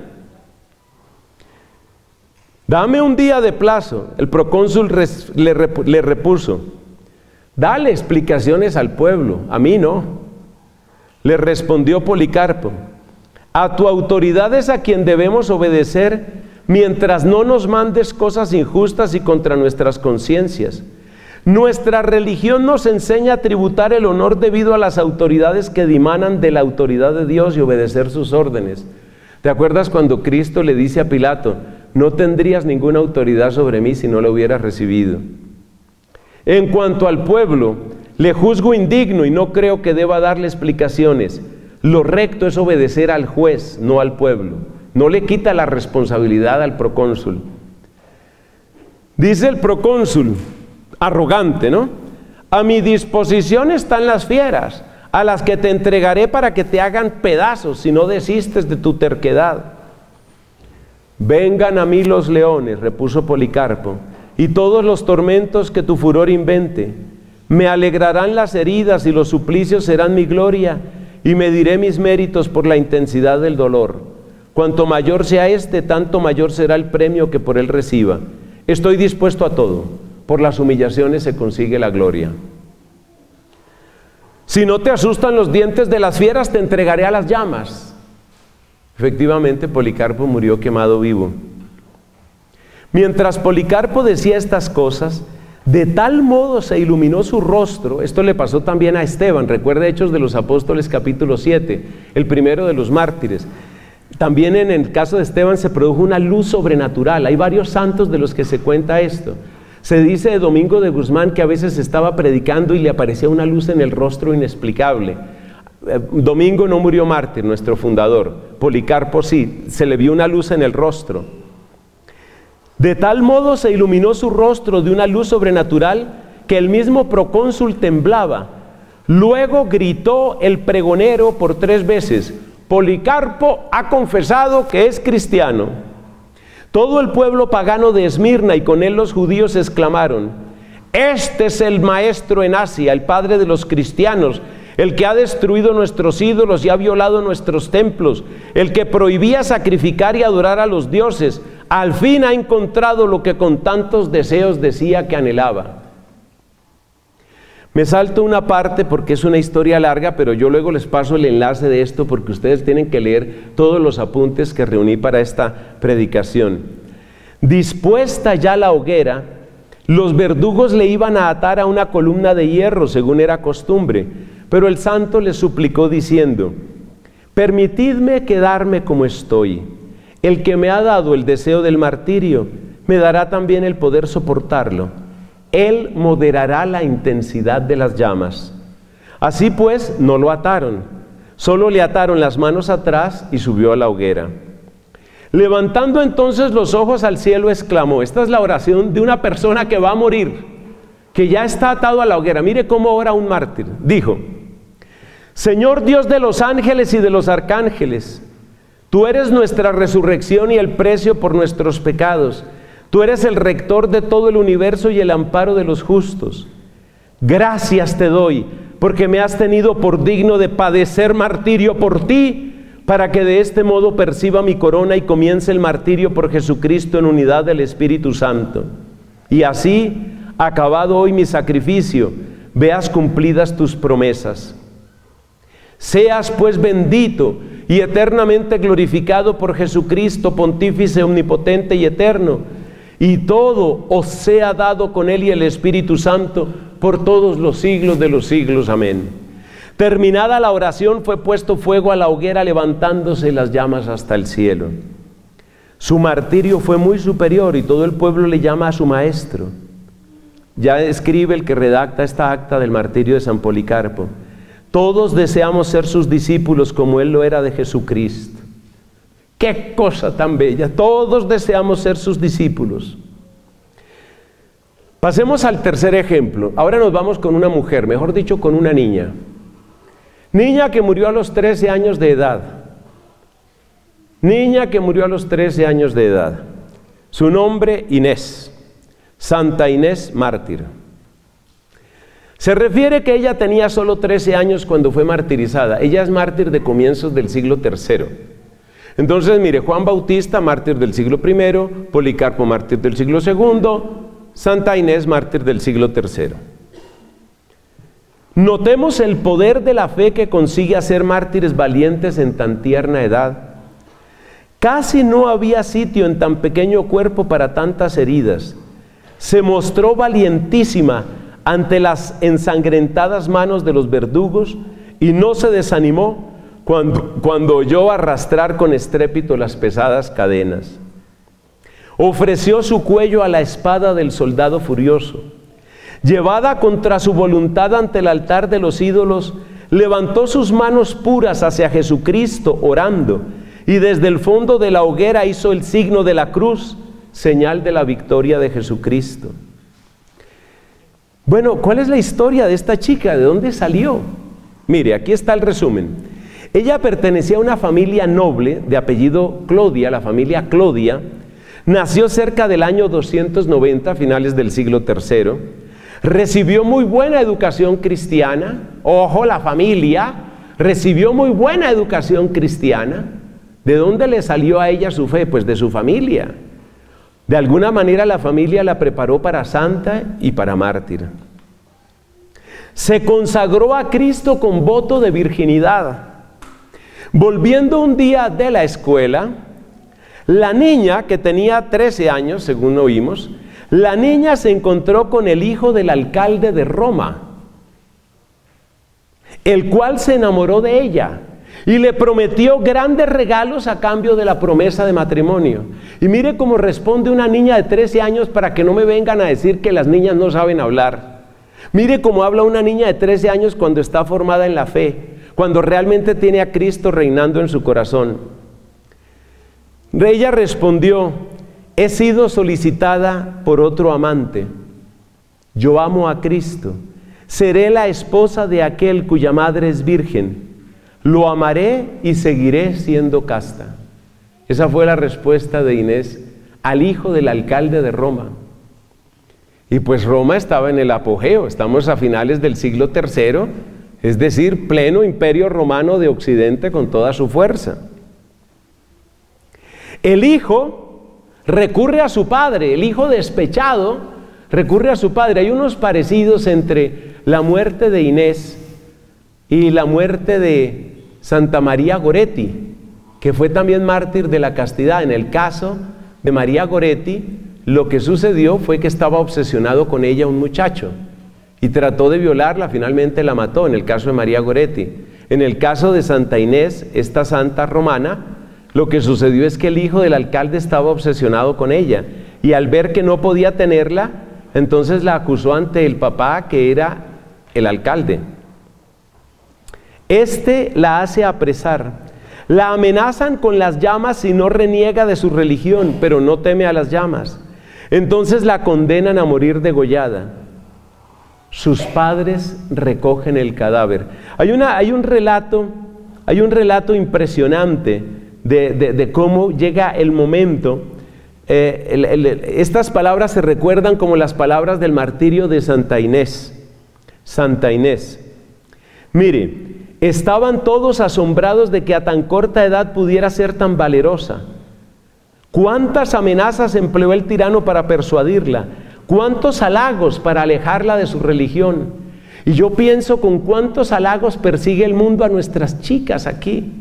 Dame un día de plazo. El procónsul res, le, rep, le repuso: dale explicaciones al pueblo, a mí no. Le respondió Policarpo: A tu autoridad es a quien debemos obedecer mientras no nos mandes cosas injustas y contra nuestras conciencias. Nuestra religión nos enseña a tributar el honor debido a las autoridades que dimanan de la autoridad de Dios y obedecer sus órdenes. ¿Te acuerdas cuando Cristo le dice a Pilato, no tendrías ninguna autoridad sobre mí si no lo hubieras recibido? En cuanto al pueblo, le juzgo indigno y no creo que deba darle explicaciones. Lo recto es obedecer al juez, no al pueblo. No le quita la responsabilidad al procónsul. Dice el procónsul, arrogante, ¿no? A mi disposición están las fieras, a las que te entregaré para que te hagan pedazos si no desistes de tu terquedad. Vengan a mí los leones, repuso Policarpo, y todos los tormentos que tu furor invente. Me alegrarán las heridas y los suplicios serán mi gloria, y mediré mis méritos por la intensidad del dolor. Cuanto mayor sea este, tanto mayor será el premio que por él reciba. Estoy dispuesto a todo. Por las humillaciones se consigue la gloria. Si no te asustan los dientes de las fieras, te entregaré a las llamas. Efectivamente, Policarpo murió quemado vivo. Mientras Policarpo decía estas cosas, de tal modo se iluminó su rostro. Esto le pasó también a Esteban. Recuerda Hechos de los Apóstoles capítulo siete, el primero de los mártires. También en el caso de Esteban se produjo una luz sobrenatural. Hay varios santos de los que se cuenta esto. Se dice de Domingo de Guzmán que a veces estaba predicando y le aparecía una luz en el rostro inexplicable. Domingo no murió mártir, nuestro fundador. Policarpo sí, se le vio una luz en el rostro. De tal modo se iluminó su rostro de una luz sobrenatural que el mismo procónsul temblaba. Luego gritó el pregonero por tres veces: Policarpo ha confesado que es cristiano. Todo el pueblo pagano de Esmirna y con él los judíos exclamaron: este es el maestro en Asia, el padre de los cristianos, el que ha destruido nuestros ídolos y ha violado nuestros templos, el que prohibía sacrificar y adorar a los dioses. Al fin ha encontrado lo que con tantos deseos decía que anhelaba. Me salto una parte porque es una historia larga, pero yo luego les paso el enlace de esto porque ustedes tienen que leer todos los apuntes que reuní para esta predicación. Dispuesta ya la hoguera, los verdugos le iban a atar a una columna de hierro, según era costumbre, pero el santo les suplicó diciendo: permitidme quedarme como estoy. El que me ha dado el deseo del martirio, me dará también el poder soportarlo. Él moderará la intensidad de las llamas. Así pues, no lo ataron, solo le ataron las manos atrás y subió a la hoguera. Levantando entonces los ojos al cielo, exclamó: esta es la oración de una persona que va a morir, que ya está atado a la hoguera. Mire cómo ora un mártir. Dijo: Señor Dios de los ángeles y de los arcángeles, tú eres nuestra resurrección y el precio por nuestros pecados. Tú eres el rector de todo el universo y el amparo de los justos. Gracias te doy, porque me has tenido por digno de padecer martirio por ti, para que de este modo perciba mi corona y comience el martirio por Jesucristo en unidad del Espíritu Santo. Y así, acabado hoy mi sacrificio, veas cumplidas tus promesas. Seas pues bendito y eternamente glorificado por Jesucristo, pontífice omnipotente y eterno, y todo os sea dado con él y el Espíritu Santo por todos los siglos de los siglos. Amén. Terminada la oración, fue puesto fuego a la hoguera, levantándose las llamas hasta el cielo. Su martirio fue muy superior y todo el pueblo le llama a su maestro. Ya escribe el que redacta esta acta del martirio de San Policarpo: todos deseamos ser sus discípulos como él lo era de Jesucristo. ¡Qué cosa tan bella! Todos deseamos ser sus discípulos. Pasemos al tercer ejemplo. Ahora nos vamos con una mujer, mejor dicho, con una niña. Niña que murió a los trece años de edad. Niña que murió a los trece años de edad. Su nombre, Inés. Santa Inés mártir. Se refiere que ella tenía solo trece años cuando fue martirizada. Ella es mártir de comienzos del siglo tercero. Entonces, mire, Juan Bautista, mártir del siglo primero, Policarpo, mártir del siglo segundo, Santa Inés, mártir del siglo tercero. Notemos el poder de la fe que consigue hacer mártires valientes en tan tierna edad. Casi no había sitio en tan pequeño cuerpo para tantas heridas. Se mostró valientísima ante las ensangrentadas manos de los verdugos y no se desanimó cuando, cuando oyó arrastrar con estrépito las pesadas cadenas. Ofreció su cuello a la espada del soldado furioso. Llevada contra su voluntad ante el altar de los ídolos, levantó sus manos puras hacia Jesucristo orando, y desde el fondo de la hoguera hizo el signo de la cruz, señal de la victoria de Jesucristo. Bueno, ¿cuál es la historia de esta chica? ¿De dónde salió? Mire, aquí está el resumen. Ella pertenecía a una familia noble de apellido Clodia, la familia Clodia. Nació cerca del año doscientos noventa, finales del siglo tercero. Recibió muy buena educación cristiana. Ojo, la familia recibió muy buena educación cristiana. ¿De dónde le salió a ella su fe? Pues de su familia. De alguna manera la familia la preparó para santa y para mártir. Se consagró a Cristo con voto de virginidad. Volviendo un día de la escuela, la niña, que tenía trece años, según oímos, la niña se encontró con el hijo del alcalde de Roma, el cual se enamoró de ella y le prometió grandes regalos a cambio de la promesa de matrimonio. Y mire cómo responde una niña de trece años, para que no me vengan a decir que las niñas no saben hablar. Mire cómo habla una niña de trece años cuando está formada en la fe, cuando realmente tiene a Cristo reinando en su corazón. Ella respondió: he sido solicitada por otro amante. Yo amo a Cristo. Seré la esposa de aquel cuya madre es virgen. Lo amaré y seguiré siendo casta. Esa fue la respuesta de Inés al hijo del alcalde de Roma. Y pues Roma estaba en el apogeo. Estamos a finales del siglo tercero, es decir, pleno imperio romano de Occidente con toda su fuerza. El hijo recurre a su padre, el hijo despechado recurre a su padre. Hay unos parecidos entre la muerte de Inés y la muerte de Santa María Goretti, que fue también mártir de la castidad. En el caso de María Goretti, lo que sucedió fue que estaba obsesionado con ella un muchacho y trató de violarla, finalmente la mató, en el caso de María Goretti. En el caso de Santa Inés, esta santa romana, lo que sucedió es que el hijo del alcalde estaba obsesionado con ella, y al ver que no podía tenerla, entonces la acusó ante el papá, que era el alcalde. Este la hace apresar, la amenazan con las llamas si no reniega de su religión, pero no teme a las llamas. Entonces la condenan a morir degollada. Sus padres recogen el cadáver. Hay, una, hay un relato, hay un relato impresionante de, de, de cómo llega el momento. Eh, el, el, estas palabras se recuerdan como las palabras del martirio de Santa Inés. Santa Inés. Mire, estaban todos asombrados de que a tan corta edad pudiera ser tan valerosa. ¿Cuántas amenazas empleó el tirano para persuadirla? ¿Cuántos halagos para alejarla de su religión? Y yo pienso con cuántos halagos persigue el mundo a nuestras chicas aquí.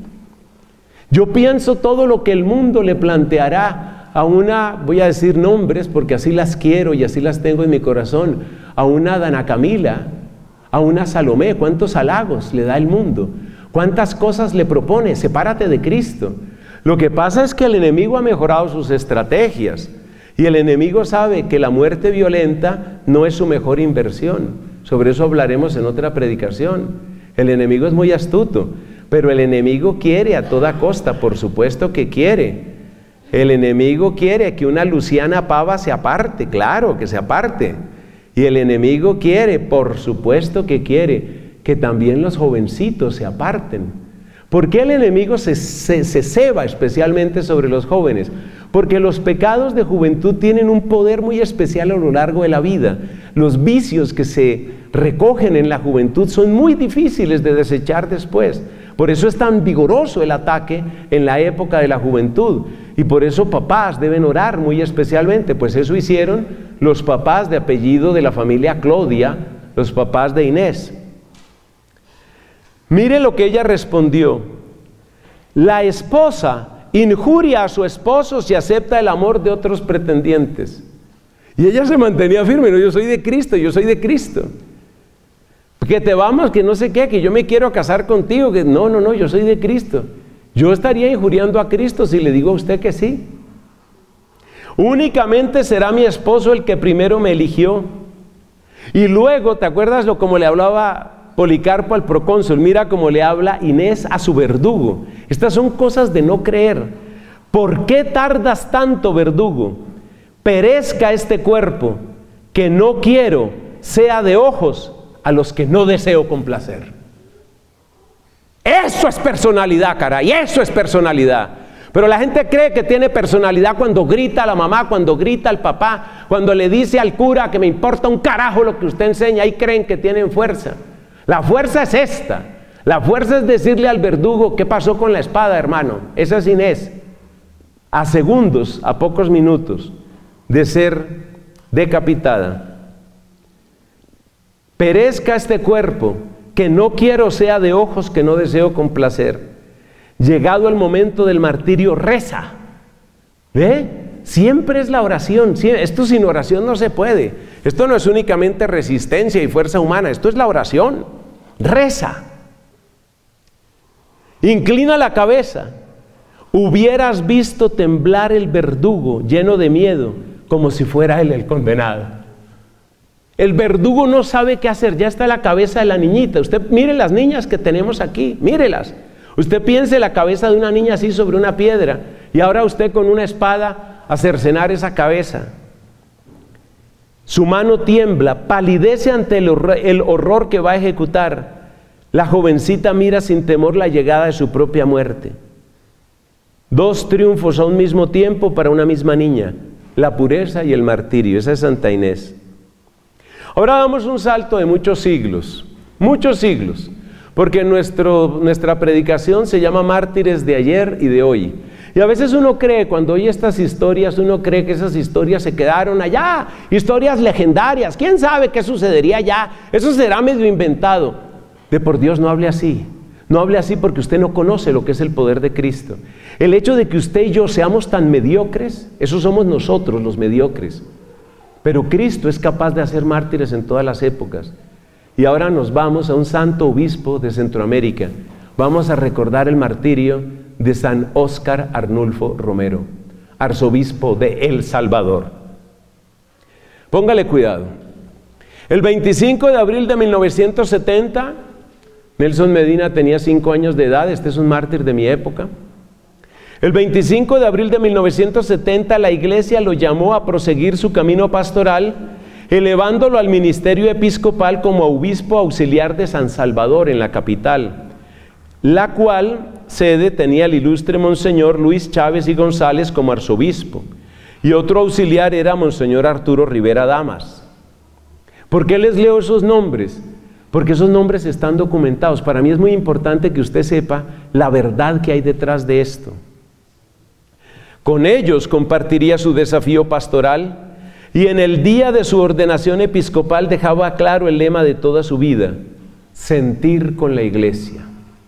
Yo pienso todo lo que el mundo le planteará a una, voy a decir nombres porque así las quiero y así las tengo en mi corazón, a una Dana Camila, a una Salomé. ¿Cuántos halagos le da el mundo? ¿Cuántas cosas le propone? Sepárate de Cristo. Lo que pasa es que el enemigo ha mejorado sus estrategias y el enemigo sabe que la muerte violenta no es su mejor inversión. Sobre eso hablaremos en otra predicación. El enemigo es muy astuto, pero el enemigo quiere a toda costa, por supuesto que quiere. El enemigo quiere que una Luciana Pava se aparte, claro que se aparte. Y el enemigo quiere, por supuesto que quiere, que también los jovencitos se aparten. ¿Por qué el enemigo se, se, se ceba especialmente sobre los jóvenes? Porque los pecados de juventud tienen un poder muy especial a lo largo de la vida. Los vicios que se recogen en la juventud son muy difíciles de desechar después. Por eso es tan vigoroso el ataque en la época de la juventud. Y por eso papás deben orar muy especialmente, pues eso hicieron los papás de apellido de la familia Clodia, los papás de Inés. Mire lo que ella respondió. La esposa injuria a su esposo si acepta el amor de otros pretendientes. Y ella se mantenía firme, no, yo soy de Cristo, yo soy de Cristo. Que te vamos, que no sé qué, que yo me quiero casar contigo, que no, no, no, yo soy de Cristo. Yo estaría injuriando a Cristo si le digo a usted que sí. Únicamente será mi esposo el que primero me eligió. Y luego, ¿te acuerdas lo como le hablaba Policarpo al procónsul? Mira cómo le habla Inés a su verdugo. Estas son cosas de no creer. ¿Por qué tardas tanto, verdugo? Perezca este cuerpo, que no quiero sea de ojos a los que no deseo complacer. Eso es personalidad, caray, eso es personalidad. Pero la gente cree que tiene personalidad cuando grita a la mamá, cuando grita al papá, cuando le dice al cura que me importa un carajo lo que usted enseña. Ahí creen que tienen fuerza. La fuerza es esta. La fuerza es decirle al verdugo: ¿qué pasó con la espada, hermano? Esa es Inés. A segundos, a pocos minutos de ser decapitada. Perezca este cuerpo, que no quiero sea de ojos que no deseo complacer. Llegado el momento del martirio, reza. ¿Ve? Siempre es la oración. Esto sin oración no se puede. Esto no es únicamente resistencia y fuerza humana, esto es la oración. Reza. Inclina la cabeza. Hubieras visto temblar el verdugo lleno de miedo, como si fuera él el condenado. El verdugo no sabe qué hacer, ya está la cabeza de la niñita. Usted mire las niñas que tenemos aquí, mírelas. Usted piense la cabeza de una niña así sobre una piedra, y ahora usted con una espada a cercenar esa cabeza. Su mano tiembla, palidece ante el horror, el horror que va a ejecutar. La jovencita mira sin temor la llegada de su propia muerte. Dos triunfos a un mismo tiempo para una misma niña: la pureza y el martirio. Esa es Santa Inés. Ahora damos un salto de muchos siglos, muchos siglos, porque nuestro, nuestra predicación se llama Mártires de ayer y de hoy. Y a veces uno cree, cuando oye estas historias, uno cree que esas historias se quedaron allá, historias legendarias. ¿Quién sabe qué sucedería allá? Eso será medio inventado. De por Dios, no hable así. No hable así porque usted no conoce lo que es el poder de Cristo. El hecho de que usted y yo seamos tan mediocres, eso somos nosotros los mediocres. Pero Cristo es capaz de hacer mártires en todas las épocas. Y ahora nos vamos a un santo obispo de Centroamérica. Vamos a recordar el martirio de San Óscar Arnulfo Romero, arzobispo de El Salvador. Póngale cuidado. El veinticinco de abril de mil novecientos setenta, Nelson Medina tenía cinco años de edad. Este es un mártir de mi época. El veinticinco de abril de mil novecientos setenta, la iglesia lo llamó a proseguir su camino pastoral, elevándolo al ministerio episcopal como obispo auxiliar de San Salvador en la capital, la cual sede tenía el ilustre Monseñor Luis Chávez y González como arzobispo, y otro auxiliar era Monseñor Arturo Rivera Damas. ¿Por qué les leo esos nombres? Porque esos nombres están documentados. Para mí es muy importante que usted sepa la verdad que hay detrás de esto. Con ellos compartiría su desafío pastoral, y en el día de su ordenación episcopal dejaba claro el lema de toda su vida: sentir con la iglesia.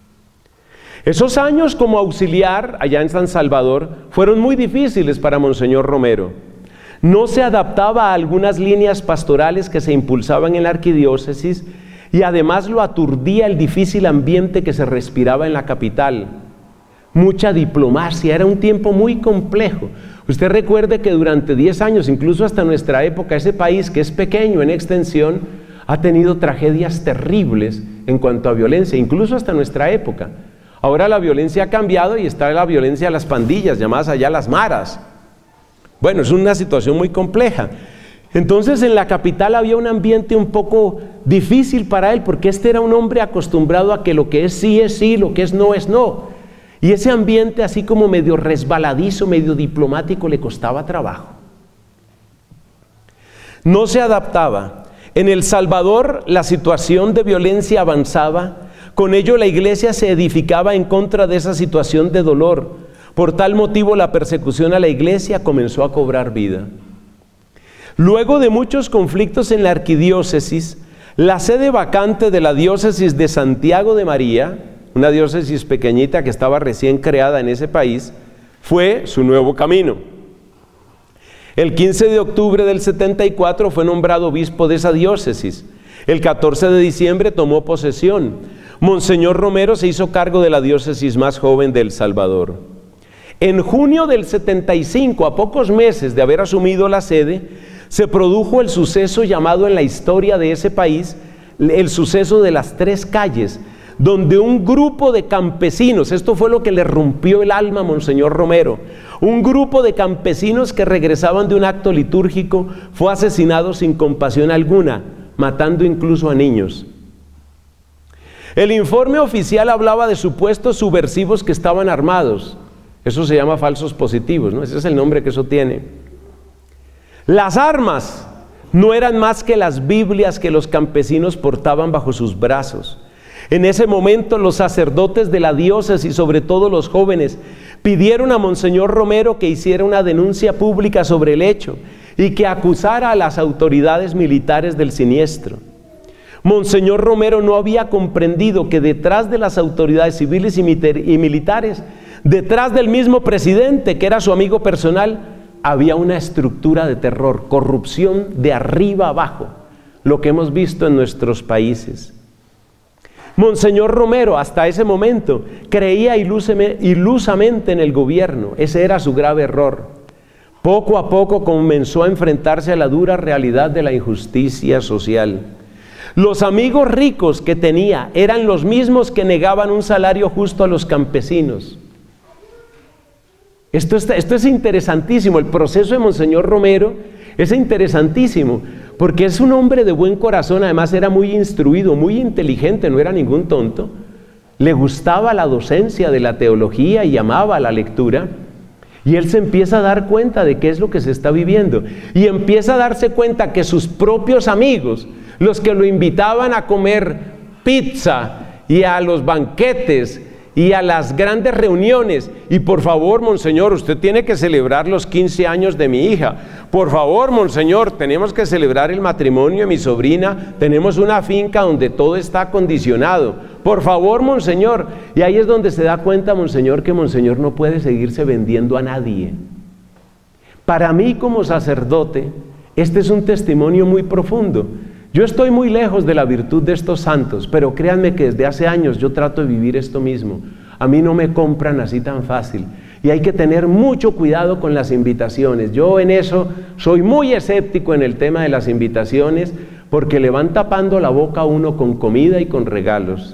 Esos años como auxiliar allá en San Salvador fueron muy difíciles para Monseñor Romero. No se adaptaba a algunas líneas pastorales que se impulsaban en la arquidiócesis, y además lo aturdía el difícil ambiente que se respiraba en la capital. Mucha diplomacia, era un tiempo muy complejo. Usted recuerde que durante diez años, incluso hasta nuestra época, ese país, que es pequeño en extensión, ha tenido tragedias terribles en cuanto a violencia, incluso hasta nuestra época. Ahora la violencia ha cambiado y está la violencia de las pandillas, llamadas allá las maras. Bueno, es una situación muy compleja. Entonces en la capital había un ambiente un poco difícil para él, porque este era un hombre acostumbrado a que lo que es sí es sí, lo que es no es no. Y ese ambiente así como medio resbaladizo, medio diplomático, le costaba trabajo. No se adaptaba. En El Salvador la situación de violencia avanzaba. Con ello la iglesia se edificaba en contra de esa situación de dolor. Por tal motivo la persecución a la iglesia comenzó a cobrar vida. Luego de muchos conflictos en la arquidiócesis, La sede vacante de la diócesis de Santiago de María, una diócesis pequeñita que estaba recién creada en ese país, fue su nuevo camino. El quince de octubre del setenta y cuatro fue nombrado obispo de esa diócesis. El catorce de diciembre tomó posesión. Monseñor Romero se hizo cargo de la diócesis más joven de El Salvador. En junio del setenta y cinco, a pocos meses de haber asumido la sede, se produjo el suceso llamado en la historia de ese país, el suceso de las tres calles, donde un grupo de campesinos, esto fue lo que le rompió el alma a Monseñor Romero, un grupo de campesinos que regresaban de un acto litúrgico fue asesinado sin compasión alguna, matando incluso a niños. El informe oficial hablaba de supuestos subversivos que estaban armados. Eso se llama falsos positivos, ¿no? Ese es el nombre que eso tiene. Las armas no eran más que las Biblias que los campesinos portaban bajo sus brazos. En ese momento los sacerdotes de la diócesis, sobre todo los jóvenes, pidieron a Monseñor Romero que hiciera una denuncia pública sobre el hecho y que acusara a las autoridades militares del siniestro. Monseñor Romero no había comprendido que detrás de las autoridades civiles y militares, detrás del mismo presidente, que era su amigo personal, había una estructura de terror, corrupción de arriba abajo, lo que hemos visto en nuestros países. Monseñor Romero, hasta ese momento, creía ilusamente en el gobierno. Ese era su grave error. Poco a poco comenzó a enfrentarse a la dura realidad de la injusticia social. Los amigos ricos que tenía eran los mismos que negaban un salario justo a los campesinos. Esto, está, esto es interesantísimo. El proceso de Monseñor Romero es interesantísimo, porque es un hombre de buen corazón. Además era muy instruido, muy inteligente, no era ningún tonto. Le gustaba la docencia de la teología y amaba la lectura. Y él se empieza a dar cuenta de qué es lo que se está viviendo. Y empieza a darse cuenta que sus propios amigos, los que lo invitaban a comer pizza y a los banquetes y a las grandes reuniones, y por favor, monseñor, usted tiene que celebrar los quince años de mi hija, por favor, monseñor, tenemos que celebrar el matrimonio de mi sobrina, tenemos una finca donde todo está condicionado, por favor, monseñor. Y ahí es donde se da cuenta, monseñor, que monseñor no puede seguirse vendiendo a nadie. Para mí, como sacerdote, este es un testimonio muy profundo. Yo estoy muy lejos de la virtud de estos santos, pero créanme que desde hace años yo trato de vivir esto mismo. A mí no me compran así tan fácil. Y hay que tener mucho cuidado con las invitaciones. Yo en eso soy muy escéptico en el tema de las invitaciones, porque le van tapando la boca a uno con comida y con regalos.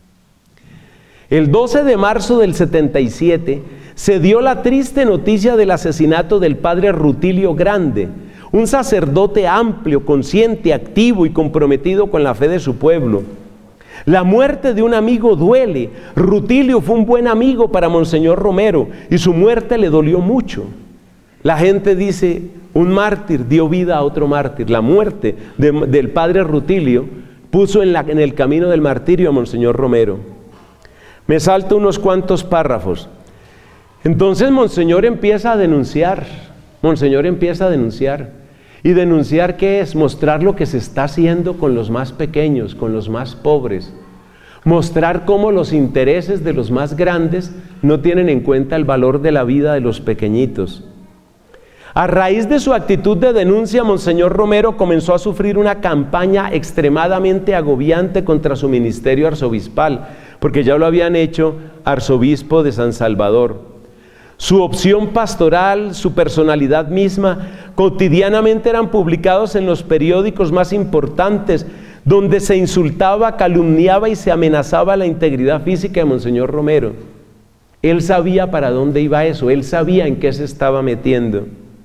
El doce de marzo del setenta y siete se dio la triste noticia del asesinato del padre Rutilio Grande, un sacerdote amplio, consciente, activo y comprometido con la fe de su pueblo. La muerte de un amigo duele. Rutilio fue un buen amigo para Monseñor Romero y su muerte le dolió mucho. La gente dice, un mártir dio vida a otro mártir. La muerte de, del padre Rutilio puso en, la, en el camino del martirio a Monseñor Romero. Me salto unos cuantos párrafos. Entonces Monseñor empieza a denunciar. Monseñor empieza a denunciar. ¿Y denunciar qué es? Mostrar lo que se está haciendo con los más pequeños, con los más pobres. Mostrar cómo los intereses de los más grandes no tienen en cuenta el valor de la vida de los pequeñitos. A raíz de su actitud de denuncia, Monseñor Romero comenzó a sufrir una campaña extremadamente agobiante contra su ministerio arzobispal, porque ya lo habían hecho arzobispo de San Salvador. Su opción pastoral, su personalidad misma, cotidianamente eran publicados en los periódicos más importantes, donde se insultaba, calumniaba y se amenazaba la integridad física de Monseñor Romero. Él sabía para dónde iba eso, él sabía en qué se estaba metiendo.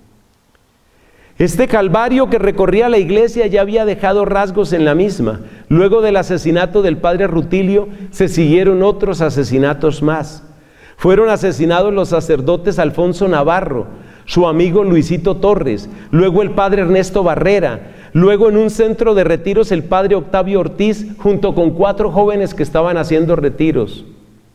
Este calvario que recorría la iglesia ya había dejado rasgos en la misma. Luego del asesinato del padre Rutilio, se siguieron otros asesinatos más. Fueron asesinados los sacerdotes Alfonso Navarro, su amigo Luisito Torres, luego el padre Ernesto Barrera, luego en un centro de retiros el padre Octavio Ortiz, junto con cuatro jóvenes que estaban haciendo retiros.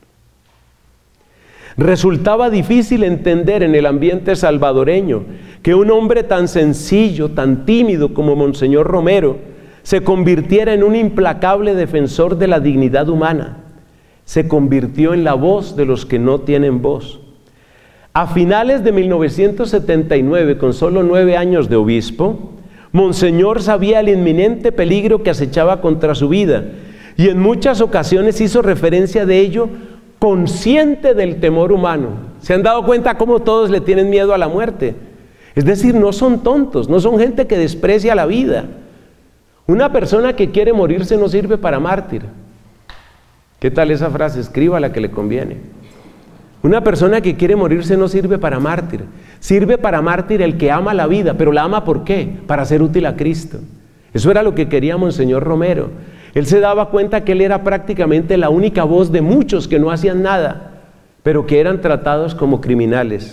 Resultaba difícil entender en el ambiente salvadoreño que un hombre tan sencillo, tan tímido como Monseñor Romero, se convirtiera en un implacable defensor de la dignidad humana. Se convirtió en la voz de los que no tienen voz. A finales de mil novecientos setenta y nueve, con solo nueve años de obispo, Monseñor sabía el inminente peligro que acechaba contra su vida y en muchas ocasiones hizo referencia de ello, consciente del temor humano. ¿Se han dado cuenta cómo todos le tienen miedo a la muerte? Es decir, no son tontos, no son gente que desprecia la vida. Una persona que quiere morirse no sirve para mártir. ¿Qué tal esa frase? Escriba la que le conviene. Una persona que quiere morirse no sirve para mártir. Sirve para mártir el que ama la vida, pero la ama ¿por qué? Para ser útil a Cristo. Eso era lo que quería Monseñor Romero. Él se daba cuenta que él era prácticamente la única voz de muchos que no hacían nada, pero que eran tratados como criminales.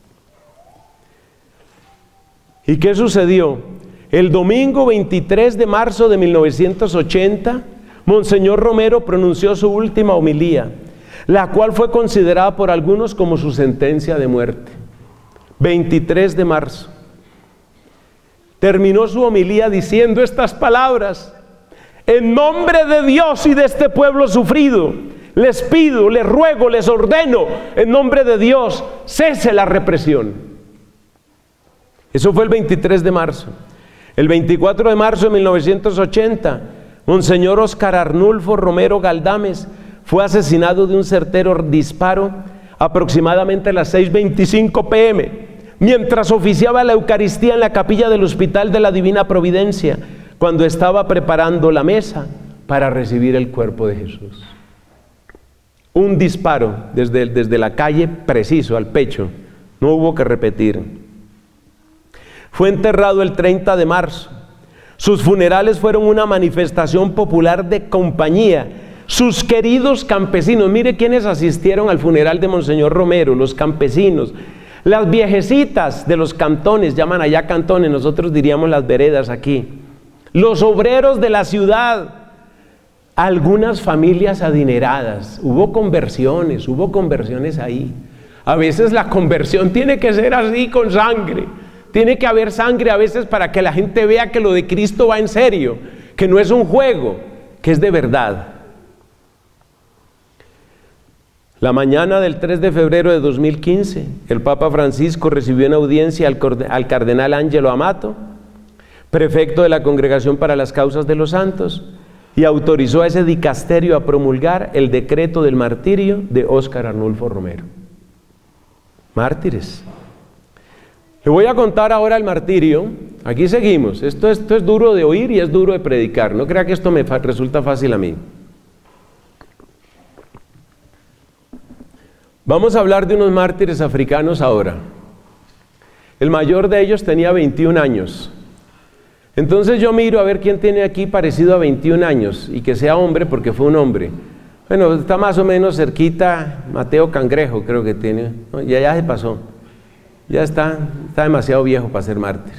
¿Y qué sucedió? El domingo veintitrés de marzo de mil novecientos ochenta, Monseñor Romero pronunció su última homilía, la cual fue considerada por algunos como su sentencia de muerte. veintitrés de marzo. Terminó su homilía diciendo estas palabras: en nombre de Dios y de este pueblo sufrido, les pido, les ruego, les ordeno, en nombre de Dios, cese la represión. Eso fue el veintitrés de marzo. El veinticuatro de marzo de mil novecientos ochenta, Monseñor Óscar Arnulfo Romero Galdames fue asesinado de un certero disparo aproximadamente a las seis veinticinco pe eme, mientras oficiaba la Eucaristía en la capilla del Hospital de la Divina Providencia, cuando estaba preparando la mesa para recibir el cuerpo de Jesús. Un disparo desde, desde la calle, preciso, al pecho, no hubo que repetir. Fue enterrado el treinta de marzo. Sus funerales fueron una manifestación popular de compañía. Sus queridos campesinos, mire quiénes asistieron al funeral de Monseñor Romero, los campesinos, las viejecitas de los cantones, llaman allá cantones, nosotros diríamos las veredas aquí, los obreros de la ciudad, algunas familias adineradas. Hubo conversiones, hubo conversiones ahí. A veces la conversión tiene que ser así, con sangre. Tiene que haber sangre a veces para que la gente vea que lo de Cristo va en serio, que no es un juego, que es de verdad. La mañana del tres de febrero de dos mil quince, el Papa Francisco recibió en audiencia al, al cardenal Angelo Amato, prefecto de la Congregación para las Causas de los Santos, y autorizó a ese dicasterio a promulgar el decreto del martirio de Óscar Arnulfo Romero. Mártires. Le voy a contar ahora el martirio. Aquí seguimos. Esto, esto es duro de oír y es duro de predicar. No crea que esto me fa- resulta fácil a mí. Vamos a hablar de unos mártires africanos ahora. El mayor de ellos tenía veintiún años. Entonces yo miro a ver quién tiene aquí parecido a veintiún años y que sea hombre, porque fue un hombre. Bueno, está más o menos cerquita Mateo Cangrejo, creo que tiene. No, ya, ya se pasó. Ya está, está demasiado viejo para ser mártir.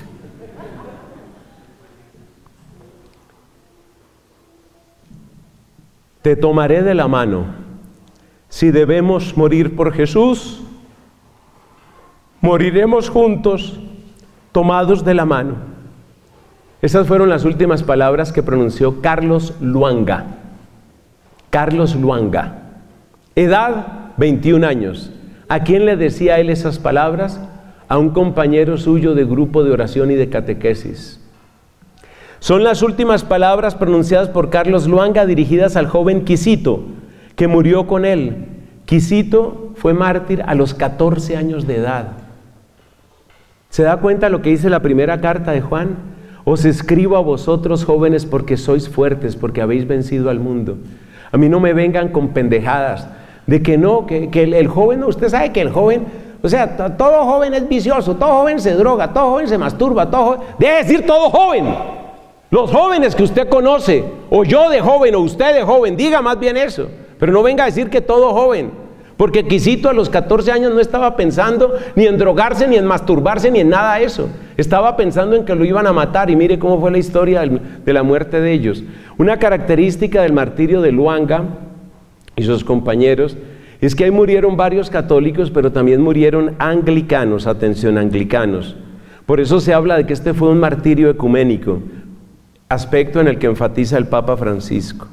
Te tomaré de la mano. Si debemos morir por Jesús, moriremos juntos, tomados de la mano. Esas fueron las últimas palabras que pronunció Carlos Luanga. Carlos Luanga. Edad, veintiún años. ¿A quién le decía él esas palabras? A un compañero suyo de grupo de oración y de catequesis. Son las últimas palabras pronunciadas por Carlos Luanga dirigidas al joven Quisito, que murió con él. Quisito fue mártir a los catorce años de edad. ¿Se da cuenta lo que dice la primera carta de Juan? Os escribo a vosotros jóvenes porque sois fuertes, porque habéis vencido al mundo. A mí no me vengan con pendejadas de que no, que, que el, el joven, usted sabe que el joven, o sea, t- todo joven es vicioso, todo joven se droga, todo joven se masturba, todo joven, debe decir todo joven. Los jóvenes que usted conoce, o yo de joven, o usted de joven, diga más bien eso, pero no venga a decir que todo joven, porque Quisito a los catorce años no estaba pensando ni en drogarse, ni en masturbarse, ni en nada de eso. Estaba pensando en que lo iban a matar, y mire cómo fue la historia de la muerte de ellos. Una característica del martirio de Luanga y sus compañeros es que ahí murieron varios católicos, pero también murieron anglicanos, atención, anglicanos. Por eso se habla de que este fue un martirio ecuménico. aspecto en el que enfatiza el Papa Francisco.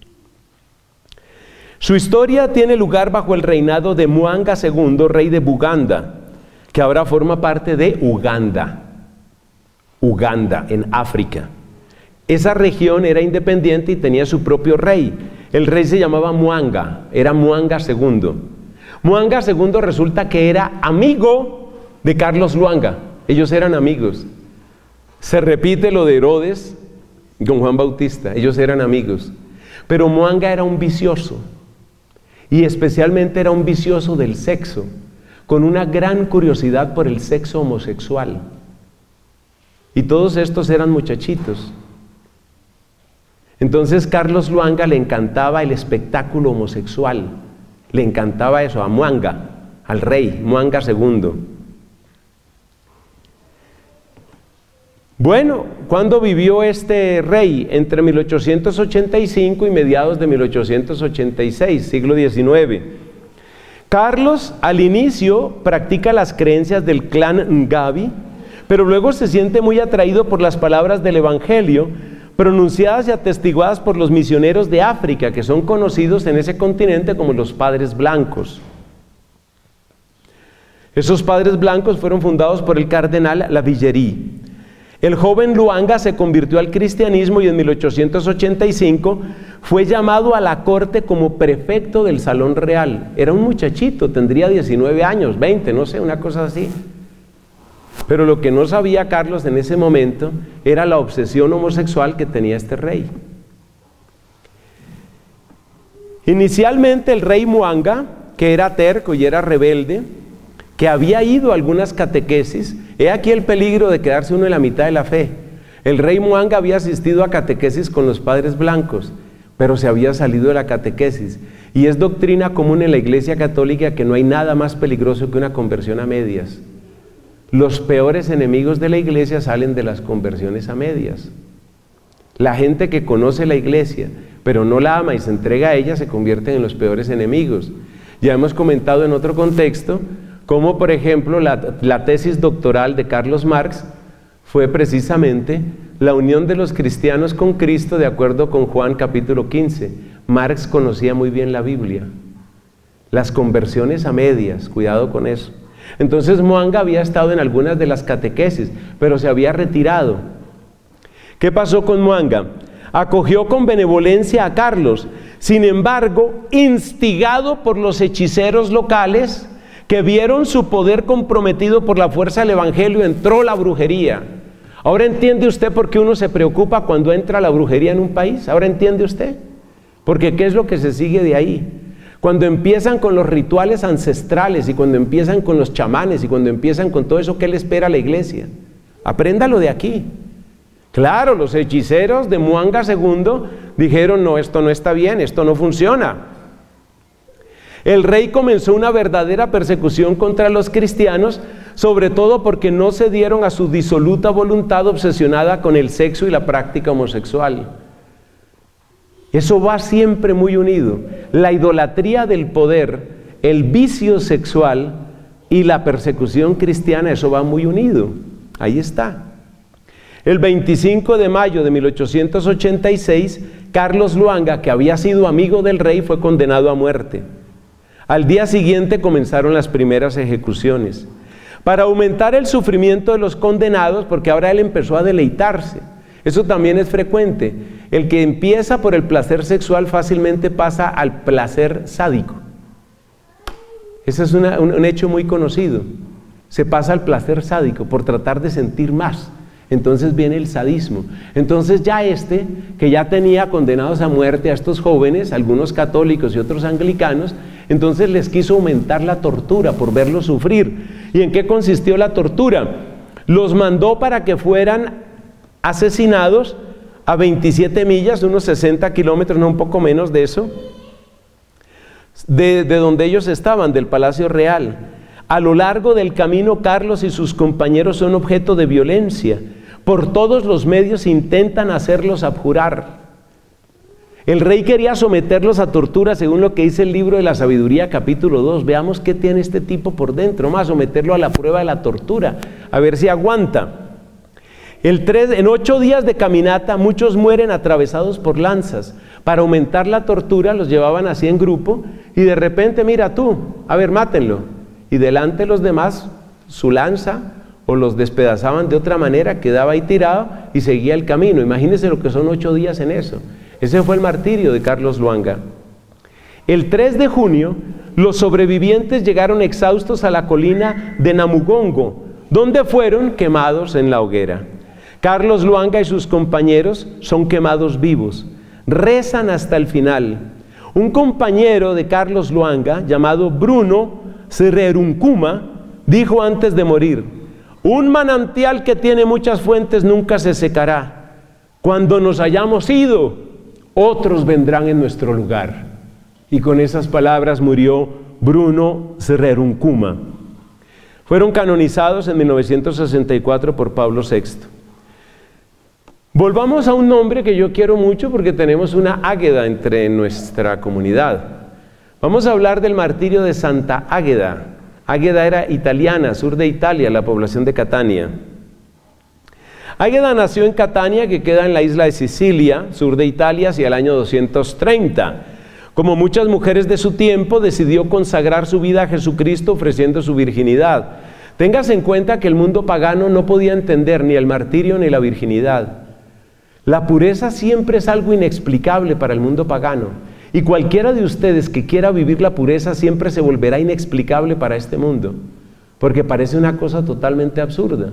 Su historia tiene lugar bajo el reinado de Mwanga segundo, rey de Buganda, que ahora forma parte de Uganda. Uganda, en África. Esa región era independiente y tenía su propio rey. El rey se llamaba Mwanga, era Mwanga segundo. Mwanga segundo resulta que era amigo de Carlos Lwanga. Ellos eran amigos. Se repite lo de Herodes con Juan Bautista. Ellos eran amigos. Pero Mwanga era un vicioso. Y especialmente era un vicioso del sexo, con una gran curiosidad por el sexo homosexual. Y todos estos eran muchachitos. Entonces Carlos Lwanga le encantaba el espectáculo homosexual. Le encantaba eso a Mwanga, al rey, Mwanga segundo. Bueno, ¿cuándo vivió este rey? Entre mil ochocientos ochenta y cinco y mediados de mil ochocientos ochenta y seis, siglo diecinueve. Carlos al inicio practica las creencias del clan Ngabi, pero luego se siente muy atraído por las palabras del Evangelio, pronunciadas y atestiguadas por los misioneros de África, que son conocidos en ese continente como los padres blancos. Esos padres blancos fueron fundados por el cardenal Lavillerie. El joven Lwanga se convirtió al cristianismo y en mil ochocientos ochenta y cinco fue llamado a la corte como prefecto del Salón Real. Era un muchachito, tendría diecinueve años, veinte, no sé, una cosa así. Pero lo que no sabía Carlos en ese momento era la obsesión homosexual que tenía este rey. Inicialmente el rey Mwanga, que era terco y era rebelde, que había ido a algunas catequesis, he aquí el peligro de quedarse uno en la mitad de la fe. El rey Mwanga había asistido a catequesis con los padres blancos, pero se había salido de la catequesis. Y es doctrina común en la Iglesia Católica que no hay nada más peligroso que una conversión a medias. Los peores enemigos de la Iglesia salen de las conversiones a medias. La gente que conoce la Iglesia, pero no la ama y se entrega a ella, se convierten en los peores enemigos. Ya hemos comentado en otro contexto como, por ejemplo, la, la tesis doctoral de Carlos Marx fue precisamente la unión de los cristianos con Cristo de acuerdo con Juan capítulo quince. Marx conocía muy bien la Biblia. Las conversiones a medias, cuidado con eso. Entonces Mwanga había estado en algunas de las catequesis, pero se había retirado. ¿Qué pasó con Mwanga? Acogió con benevolencia a Carlos, sin embargo, instigado por los hechiceros locales, que vieron su poder comprometido por la fuerza del Evangelio, entró la brujería. ¿Ahora entiende usted por qué uno se preocupa cuando entra la brujería en un país? ¿Ahora entiende usted? Porque ¿qué es lo que se sigue de ahí? Cuando empiezan con los rituales ancestrales y cuando empiezan con los chamanes y cuando empiezan con todo eso, ¿qué le espera a la iglesia? Apréndalo de aquí. Claro, los hechiceros de Mwanga segundo dijeron, no, esto no está bien, esto no funciona. El rey comenzó una verdadera persecución contra los cristianos, sobre todo porque no cedieron a su disoluta voluntad obsesionada con el sexo y la práctica homosexual. Eso va siempre muy unido. La idolatría del poder, el vicio sexual y la persecución cristiana, eso va muy unido. Ahí está. El veinticinco de mayo de mil ochocientos ochenta y seis, Carlos Lwanga, que había sido amigo del rey, fue condenado a muerte. Al día siguiente comenzaron las primeras ejecuciones. Para aumentar el sufrimiento de los condenados, porque ahora él empezó a deleitarse. Eso también es frecuente. El que empieza por el placer sexual fácilmente pasa al placer sádico. Ese es una, un, un hecho muy conocido. Se pasa al placer sádico por tratar de sentir más. Entonces viene el sadismo. Entonces ya este, que ya tenía condenados a muerte a estos jóvenes, algunos católicos y otros anglicanos, entonces les quiso aumentar la tortura por verlos sufrir. ¿Y en qué consistió la tortura? Los mandó para que fueran asesinados a veintisiete millas, unos sesenta kilómetros, no un poco menos de eso, de, de donde ellos estaban, del Palacio Real. A lo largo del camino, Carlos y sus compañeros son objeto de violencia. Por todos los medios intentan hacerlos abjurar. El rey quería someterlos a tortura según lo que dice el libro de la sabiduría capítulo dos. Veamos qué tiene este tipo por dentro, más someterlo a la prueba de la tortura, a ver si aguanta. El tres, en ocho días de caminata muchos mueren atravesados por lanzas. Para aumentar la tortura los llevaban así en grupo y de repente, mira tú, a ver, mátenlo. Y delante de los demás, su lanza o los despedazaban de otra manera, quedaba ahí tirado y seguía el camino. Imagínense lo que son ocho días en eso. Ese fue el martirio de Carlos Luanga. El tres de junio, los sobrevivientes llegaron exhaustos a la colina de Namugongo, donde fueron quemados en la hoguera. Carlos Luanga y sus compañeros son quemados vivos. Rezan hasta el final. Un compañero de Carlos Luanga, llamado Bruno Serreruncuma, dijo antes de morir: un manantial que tiene muchas fuentes nunca se secará. Cuando nos hayamos ido, otros vendrán en nuestro lugar. Y con esas palabras murió Bruno Serreruncuma. Fueron canonizados en mil novecientos sesenta y cuatro por Pablo sexto. Volvamos a un nombre que yo quiero mucho porque tenemos una Águeda entre nuestra comunidad. Vamos a hablar del martirio de Santa Águeda. Águeda era italiana, sur de Italia, la población de Catania. Águeda nació en Catania, que queda en la isla de Sicilia, sur de Italia, hacia el año doscientos treinta. Como muchas mujeres de su tiempo, decidió consagrar su vida a Jesucristo ofreciendo su virginidad. Téngase en cuenta que el mundo pagano no podía entender ni el martirio ni la virginidad. La pureza siempre es algo inexplicable para el mundo pagano. Y cualquiera de ustedes que quiera vivir la pureza siempre se volverá inexplicable para este mundo, porque parece una cosa totalmente absurda.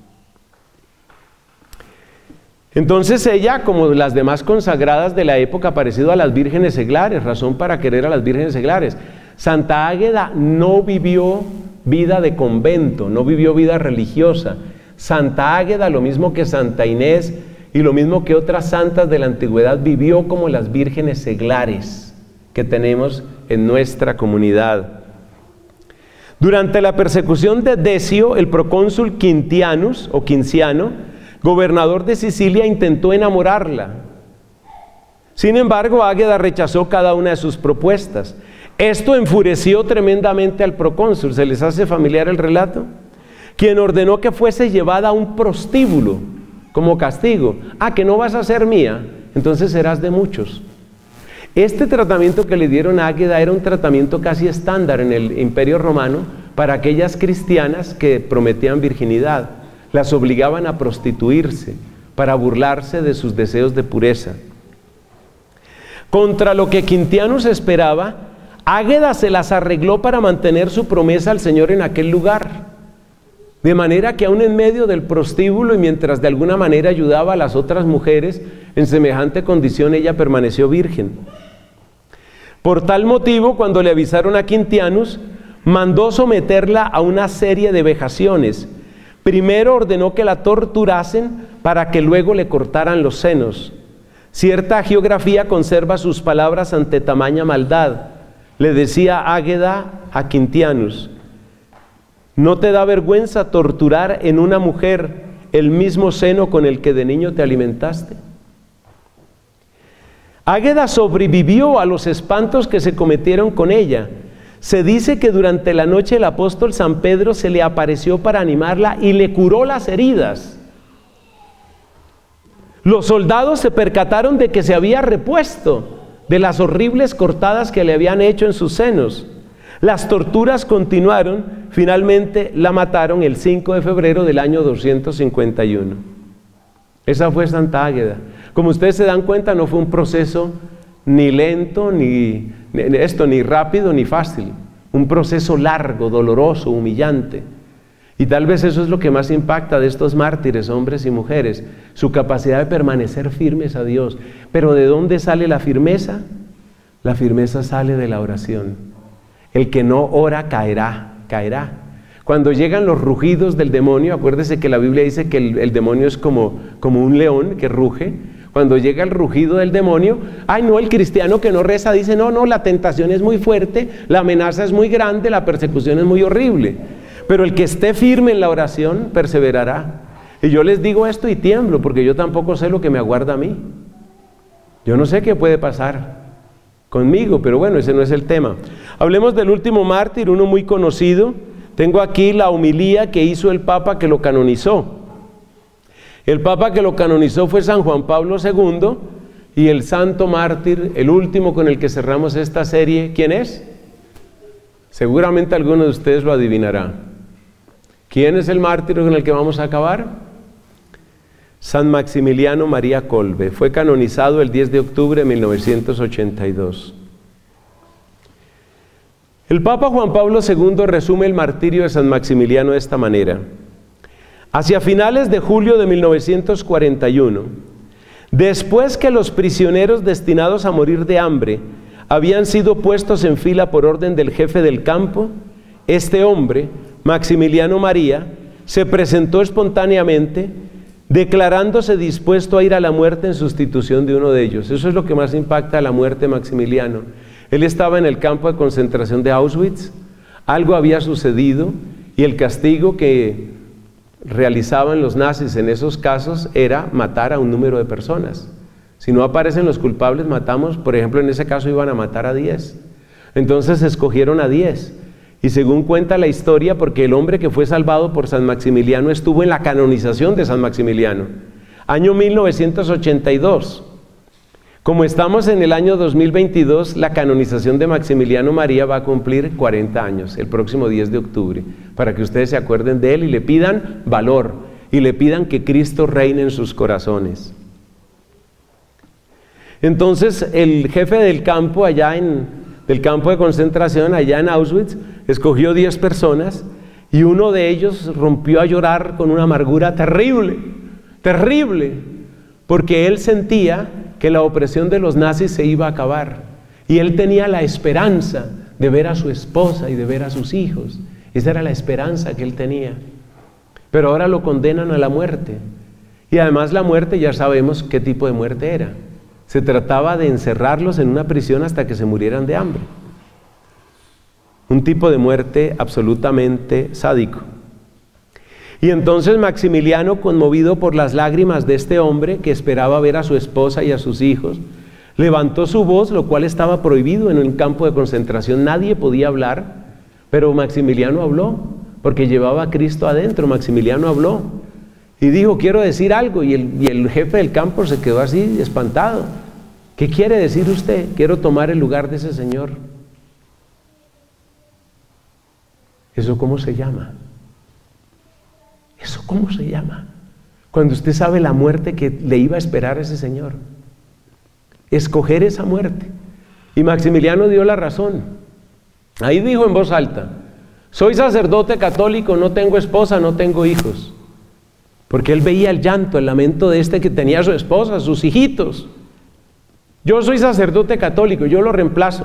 Entonces ella, como las demás consagradas de la época, parecido a las vírgenes seglares, razón para querer a las vírgenes seglares. Santa Águeda no vivió vida de convento, no vivió vida religiosa. Santa Águeda, lo mismo que Santa Inés y lo mismo que otras santas de la antigüedad, vivió como las vírgenes seglares que tenemos en nuestra comunidad. Durante la persecución de Decio, el procónsul Quintianus o Quinciano, gobernador de Sicilia, intentó enamorarla. Sin embargo, Águeda rechazó cada una de sus propuestas. Esto enfureció tremendamente al procónsul. ¿Se les hace familiar el relato? Quien ordenó que fuese llevada a un prostíbulo como castigo. Ah, que no vas a ser mía, entonces serás de muchos. Este tratamiento que le dieron a Águeda era un tratamiento casi estándar en el Imperio Romano para aquellas cristianas que prometían virginidad. Las obligaban a prostituirse para burlarse de sus deseos de pureza. Contra lo que Quintianus esperaba, Águeda se las arregló para mantener su promesa al Señor en aquel lugar. De manera que aún en medio del prostíbulo y mientras de alguna manera ayudaba a las otras mujeres en semejante condición, ella permaneció virgen. Por tal motivo, cuando le avisaron a Quintianus, mandó someterla a una serie de vejaciones. Primero ordenó que la torturasen para que luego le cortaran los senos. Cierta geografía conserva sus palabras ante tamaña maldad. Le decía Águeda a Quintianus: ¿no te da vergüenza torturar en una mujer el mismo seno con el que de niño te alimentaste? Águeda sobrevivió a los espantos que se cometieron con ella. Se dice que durante la noche el apóstol San Pedro se le apareció para animarla y le curó las heridas. Los soldados se percataron de que se había repuesto de las horribles cortadas que le habían hecho en sus senos. Las torturas continuaron, finalmente la mataron el cinco de febrero del año doscientos cincuenta y uno. Esa fue Santa Águeda. Como ustedes se dan cuenta, no fue un proceso ni lento, ni esto, ni rápido, ni fácil. Un proceso largo, doloroso, humillante. Y tal vez eso es lo que más impacta de estos mártires, hombres y mujeres, su capacidad de permanecer firmes a Dios. Pero ¿de dónde sale la firmeza? La firmeza sale de la oración. El que no ora caerá, caerá. Cuando llegan los rugidos del demonio, acuérdese que la Biblia dice que el, el demonio es como, como un león que ruge. Cuando llega el rugido del demonio, ay no, el cristiano que no reza dice, no, no, la tentación es muy fuerte, la amenaza es muy grande, la persecución es muy horrible. Pero el que esté firme en la oración perseverará. Y yo les digo esto y tiemblo, porque yo tampoco sé lo que me aguarda a mí. Yo no sé qué puede pasar conmigo, pero bueno, ese no es el tema. Hablemos del último mártir, uno muy conocido. Tengo aquí la homilía que hizo el Papa que lo canonizó. El papa que lo canonizó fue San Juan Pablo segundo, y el santo mártir, el último con el que cerramos esta serie, ¿quién es? Seguramente alguno de ustedes lo adivinará. ¿Quién es el mártir con el que vamos a acabar? San Maximiliano María Kolbe. Fue canonizado el diez de octubre de mil novecientos ochenta y dos. El Papa Juan Pablo segundo resume el martirio de San Maximiliano de esta manera. Hacia finales de julio de mil novecientos cuarenta y uno, después que los prisioneros destinados a morir de hambre habían sido puestos en fila por orden del jefe del campo, este hombre, Maximiliano María, se presentó espontáneamente, declarándose dispuesto a ir a la muerte en sustitución de uno de ellos. Eso es lo que más impacta a la muerte de Maximiliano. Él estaba en el campo de concentración de Auschwitz, algo había sucedido y el castigo que realizaban los nazis en esos casos era matar a un número de personas. Si no aparecen los culpables, matamos, por ejemplo, en ese caso iban a matar a diez. Entonces escogieron a diez. Y según cuenta la historia, porque el hombre que fue salvado por San Maximiliano estuvo en la canonización de San Maximiliano, año mil novecientos ochenta y dos. Como estamos en el año dos mil veintidós, la canonización de Maximiliano María va a cumplir cuarenta años, el próximo diez de octubre, para que ustedes se acuerden de él y le pidan valor, y le pidan que Cristo reine en sus corazones. Entonces el jefe del campo allá en, del campo de concentración allá en Auschwitz, escogió diez personas y uno de ellos rompió a llorar con una amargura terrible, terrible, porque él sentía que la opresión de los nazis se iba a acabar y él tenía la esperanza de ver a su esposa y de ver a sus hijos. Esa era la esperanza que él tenía, pero ahora lo condenan a la muerte y además la muerte ya sabemos qué tipo de muerte era. Se trataba de encerrarlos en una prisión hasta que se murieran de hambre. Un tipo de muerte absolutamente sádico. Y entonces Maximiliano, conmovido por las lágrimas de este hombre que esperaba ver a su esposa y a sus hijos, levantó su voz, lo cual estaba prohibido en un campo de concentración. Nadie podía hablar, pero Maximiliano habló, porque llevaba a Cristo adentro. Maximiliano habló y dijo: quiero decir algo, y el, y el jefe del campo se quedó así espantado. ¿Qué quiere decir usted? Quiero tomar el lugar de ese señor. ¿Eso cómo se llama? ¿Eso cómo se llama? Cuando usted sabe la muerte que le iba a esperar a ese señor. Escoger esa muerte. Y Maximiliano dio la razón. Ahí dijo en voz alta: soy sacerdote católico, no tengo esposa, no tengo hijos. Porque él veía el llanto, el lamento de este que tenía su esposa, sus hijitos. Yo soy sacerdote católico, yo lo reemplazo.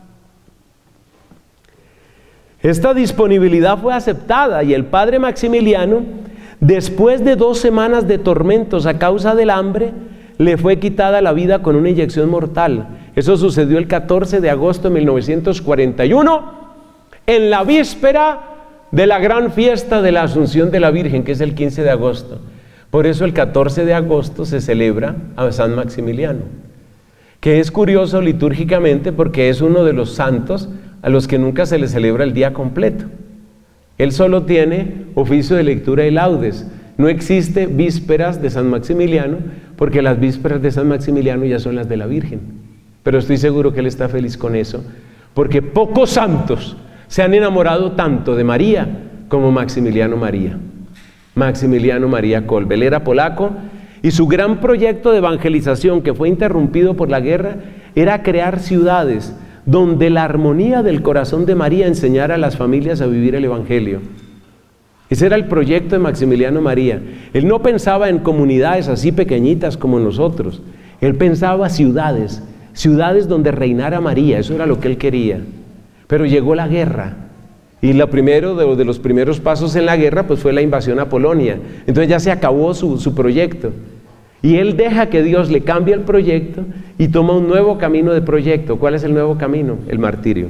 Esta disponibilidad fue aceptada y el padre Maximiliano, después de dos semanas de tormentos a causa del hambre, le fue quitada la vida con una inyección mortal. Eso sucedió el catorce de agosto de mil novecientos cuarenta y uno, en la víspera de la gran fiesta de la Asunción de la Virgen, que es el quince de agosto. Por eso el catorce de agosto se celebra a San Maximiliano, que es curioso litúrgicamente porque es uno de los santos a los que nunca se le celebra el día completo. Él solo tiene oficio de lectura y laudes. No existe vísperas de San Maximiliano, porque las vísperas de San Maximiliano ya son las de la Virgen. Pero estoy seguro que él está feliz con eso, porque pocos santos se han enamorado tanto de María como Maximiliano María. Maximiliano María Kolbe. Él era polaco y su gran proyecto de evangelización, que fue interrumpido por la guerra, era crear ciudades donde la armonía del corazón de María enseñara a las familias a vivir el evangelio. Ese era el proyecto de Maximiliano María. Él no pensaba en comunidades así pequeñitas como nosotros. Él pensaba ciudades, ciudades donde reinara María. Eso era lo que él quería. Pero llegó la guerra. Y lo primero de, de los primeros pasos en la guerra pues fue la invasión a Polonia. Entonces ya se acabó su, su proyecto. Y él deja que Dios le cambie el proyecto y toma un nuevo camino de proyecto. ¿Cuál es el nuevo camino? El martirio.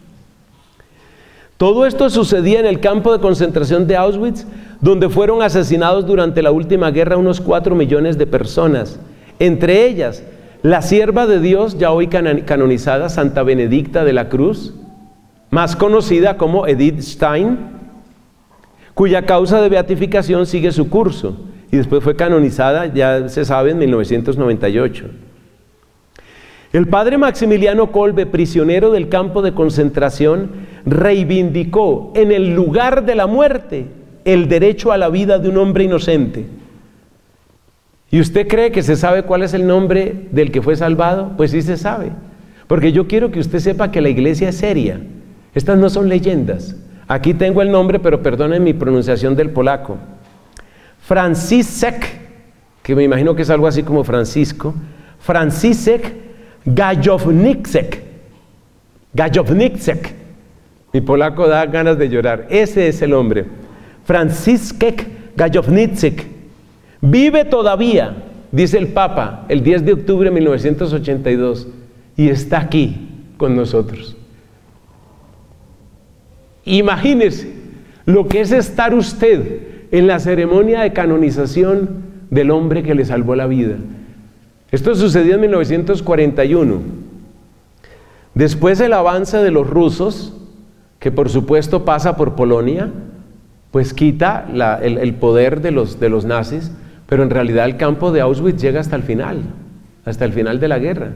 Todo esto sucedía en el campo de concentración de Auschwitz, donde fueron asesinados durante la última guerra unos cuatro millones de personas. Entre ellas, la sierva de Dios, ya hoy canonizada, Santa Benedicta de la Cruz, más conocida como Edith Stein, cuya causa de beatificación sigue su curso. y después fue canonizada, ya se sabe, en mil novecientos noventa y ocho. El padre Maximiliano Kolbe, prisionero del campo de concentración, reivindicó en el lugar de la muerte el derecho a la vida de un hombre inocente. ¿Y usted cree que se sabe cuál es el nombre del que fue salvado? Pues sí se sabe, porque yo quiero que usted sepa que la iglesia es seria. Estas no son leyendas. Aquí tengo el nombre, pero perdonen mi pronunciación del polaco. Franciszek, que me imagino que es algo así como Francisco, Franciszek Gajowniczek. Gajowniczek. Mi polaco da ganas de llorar. Ese es el hombre. Franciszek Gajowniczek. Vive todavía, dice el Papa, el diez de octubre de mil novecientos ochenta y dos, y está aquí con nosotros. Imagínese lo que es estar usted en la ceremonia de canonización del hombre que le salvó la vida. Esto sucedió en mil novecientos cuarenta y uno. Después el avance de los rusos, que por supuesto pasa por Polonia, pues quita la, el, el poder de los, de los nazis, pero en realidad el campo de Auschwitz llega hasta el final, hasta el final de la guerra.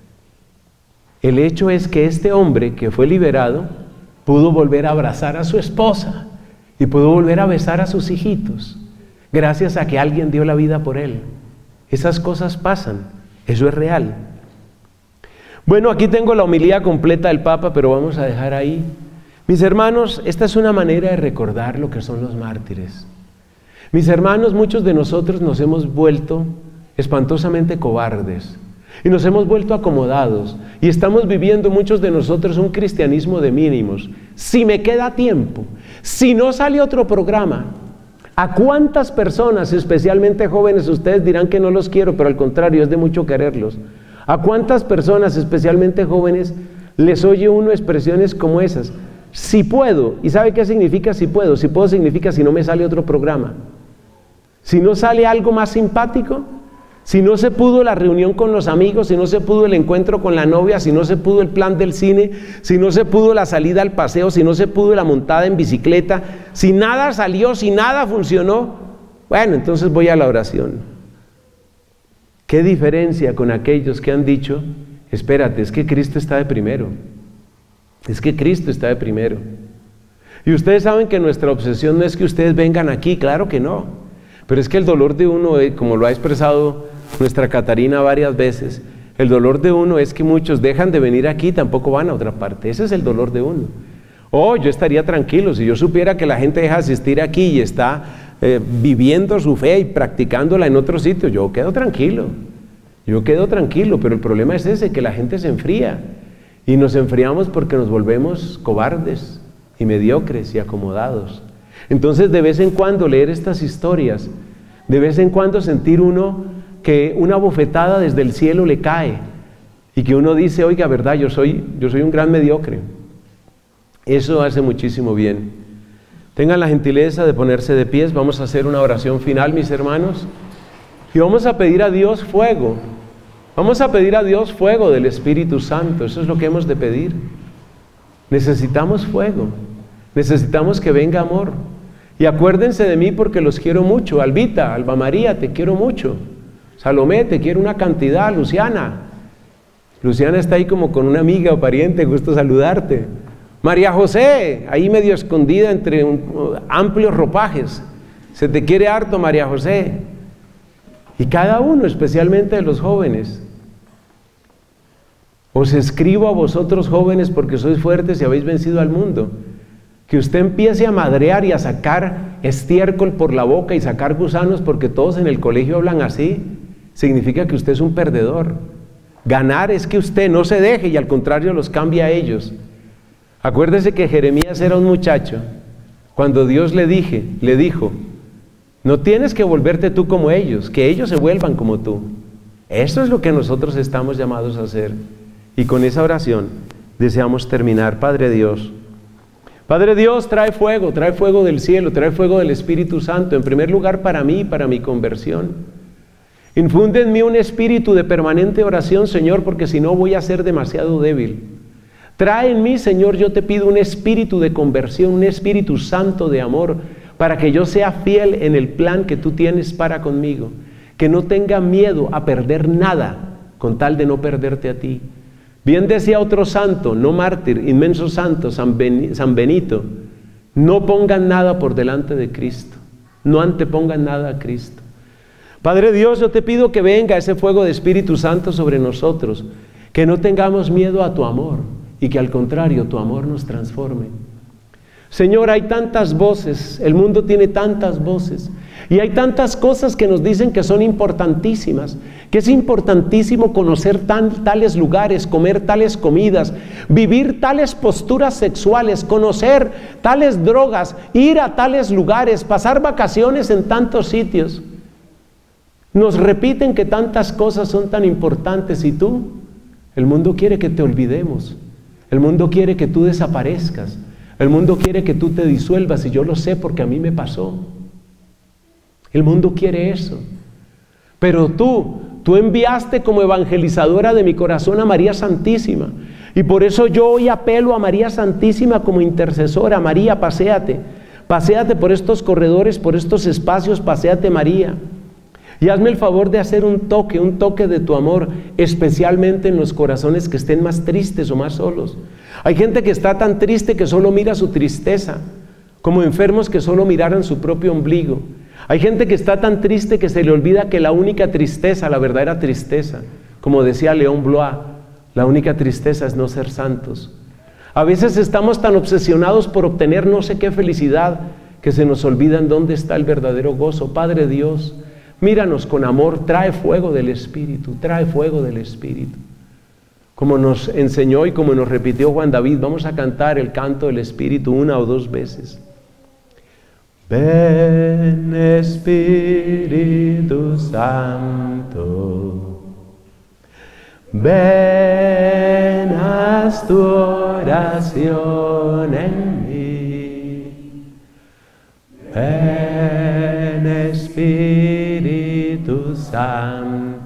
El hecho es que este hombre que fue liberado pudo volver a abrazar a su esposa y pudo volver a besar a sus hijitos, gracias a que alguien dio la vida por él. Esas cosas pasan, eso es real. Bueno, aquí tengo la homilía completa del Papa, pero vamos a dejar ahí. Mis hermanos, esta es una manera de recordar lo que son los mártires. Mis hermanos, muchos de nosotros nos hemos vuelto espantosamente cobardes y nos hemos vuelto acomodados y estamos viviendo muchos de nosotros un cristianismo de mínimos. Si me queda tiempo, si no sale otro programa, ¿a cuántas personas, especialmente jóvenes, ustedes dirán que no los quiero, pero al contrario, es de mucho quererlos? ¿A cuántas personas, especialmente jóvenes, les oye uno expresiones como esas? Si puedo, ¿y sabe qué significa si puedo? Si puedo significa si no me sale otro programa. Si no sale algo más simpático, si no se pudo la reunión con los amigos, si no se pudo el encuentro con la novia, si no se pudo el plan del cine, si no se pudo la salida al paseo, si no se pudo la montada en bicicleta, si nada salió, si nada funcionó, bueno, entonces voy a la oración. ¿Qué diferencia con aquellos que han dicho, espérate, es que Cristo está de primero? Es que Cristo está de primero. Y ustedes saben que nuestra obsesión no es que ustedes vengan aquí, claro que no. Pero es que el dolor de uno, como lo ha expresado nuestra Catarina varias veces, el dolor de uno es que muchos dejan de venir aquí y tampoco van a otra parte. Ese es el dolor de uno. Oh, yo estaría tranquilo si yo supiera que la gente deja de asistir aquí y está eh, viviendo su fe y practicándola en otro sitio. Yo quedo tranquilo, yo quedo tranquilo, pero el problema es ese, que la gente se enfría. Y nos enfriamos porque nos volvemos cobardes y mediocres y acomodados. Entonces, de vez en cuando leer estas historias, de vez en cuando sentir uno que una bofetada desde el cielo le cae y que uno dice, oiga, verdad, yo soy, yo soy un gran mediocre. Eso hace muchísimo bien. Tengan la gentileza de ponerse de pies, vamos a hacer una oración final, mis hermanos, y vamos a pedir a Dios fuego. Vamos a pedir a Dios fuego del Espíritu Santo, eso es lo que hemos de pedir. Necesitamos fuego, necesitamos que venga amor. Y acuérdense de mí porque los quiero mucho. Albita, Alba María, te quiero mucho. Salomé, te quiero una cantidad. Luciana, Luciana está ahí como con una amiga o pariente, gusto saludarte. María José, ahí medio escondida entre un, amplios ropajes. Se te quiere harto, María José. Y cada uno, especialmente de los jóvenes. Os escribo a vosotros jóvenes porque sois fuertes y habéis vencido al mundo. Que usted empiece a madrear y a sacar estiércol por la boca y sacar gusanos porque todos en el colegio hablan así, significa que usted es un perdedor. Ganar es que usted no se deje y al contrario los cambia a ellos. Acuérdese que Jeremías era un muchacho cuando Dios le dije, le dijo, no tienes que volverte tú como ellos, que ellos se vuelvan como tú. Eso es lo que nosotros estamos llamados a hacer. Y con esa oración deseamos terminar. Padre Dios, Padre Dios, trae fuego, trae fuego del cielo, trae fuego del Espíritu Santo, en primer lugar para mí y para mi conversión. Infunde en mí un espíritu de permanente oración, Señor, porque si no voy a ser demasiado débil. Trae en mí, Señor, yo te pido un espíritu de conversión, un Espíritu Santo de amor, para que yo sea fiel en el plan que tú tienes para conmigo, que no tenga miedo a perder nada con tal de no perderte a ti. Bien decía otro santo, no mártir, inmenso santo, San Benito, no pongan nada por delante de Cristo, no antepongan nada a Cristo. Padre Dios, yo te pido que venga ese fuego de Espíritu Santo sobre nosotros, que no tengamos miedo a tu amor y que al contrario tu amor nos transforme. Señor, hay tantas voces, el mundo tiene tantas voces y hay tantas cosas que nos dicen que son importantísimas, que es importantísimo conocer tan, tales lugares, comer tales comidas, vivir tales posturas sexuales, conocer tales drogas, ir a tales lugares, pasar vacaciones en tantos sitios. Nos repiten que tantas cosas son tan importantes y tú, el mundo quiere que te olvidemos, el mundo quiere que tú desaparezcas, el mundo quiere que tú te disuelvas y yo lo sé porque a mí me pasó. El mundo quiere eso. Pero tú, tú enviaste como evangelizadora de mi corazón a María Santísima. Y por eso yo hoy apelo a María Santísima como intercesora. María, paséate. Paséate por estos corredores, por estos espacios, paséate María. Y hazme el favor de hacer un toque, un toque de tu amor, especialmente en los corazones que estén más tristes o más solos. Hay gente que está tan triste que solo mira su tristeza, como enfermos que solo miraran su propio ombligo. Hay gente que está tan triste que se le olvida que la única tristeza, la verdadera tristeza, como decía León Blois, la única tristeza es no ser santos. A veces estamos tan obsesionados por obtener no sé qué felicidad que se nos olvida en dónde está el verdadero gozo. Padre Dios, míranos con amor, trae fuego del Espíritu, trae fuego del Espíritu. Como nos enseñó y como nos repitió Juan David, vamos a cantar el canto del Espíritu una o dos veces. Ven Espíritu Santo, ven haz tu oración en mí. Ven Espíritu Santo,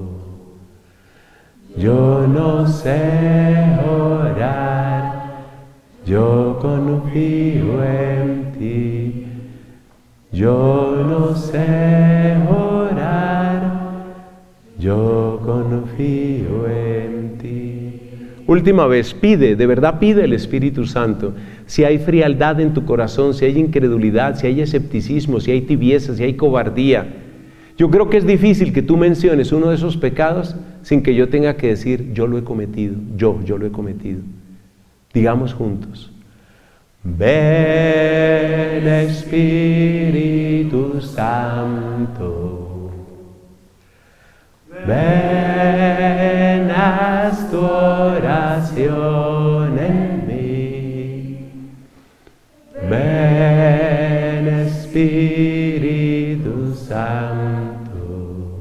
yo no sé orar, yo confío en ti. Yo no sé orar, yo confío en ti. Última vez, pide, de verdad pide el Espíritu Santo. Si hay frialdad en tu corazón, si hay incredulidad, si hay escepticismo, si hay tibieza, si hay cobardía. Yo creo que es difícil que tú menciones uno de esos pecados sin que yo tenga que decir, yo lo he cometido, yo, yo lo he cometido. Digamos juntos. Ven Espíritu Santo, ven haz tu oración en mí. Ven Espíritu Santo,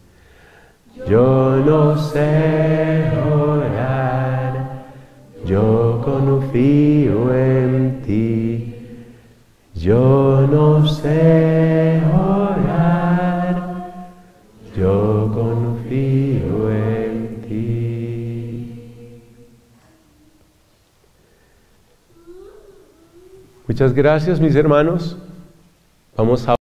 yo no sé orar, yo confío en ti. Yo no sé orar, yo confío en ti. Muchas gracias, mis hermanos. Vamos a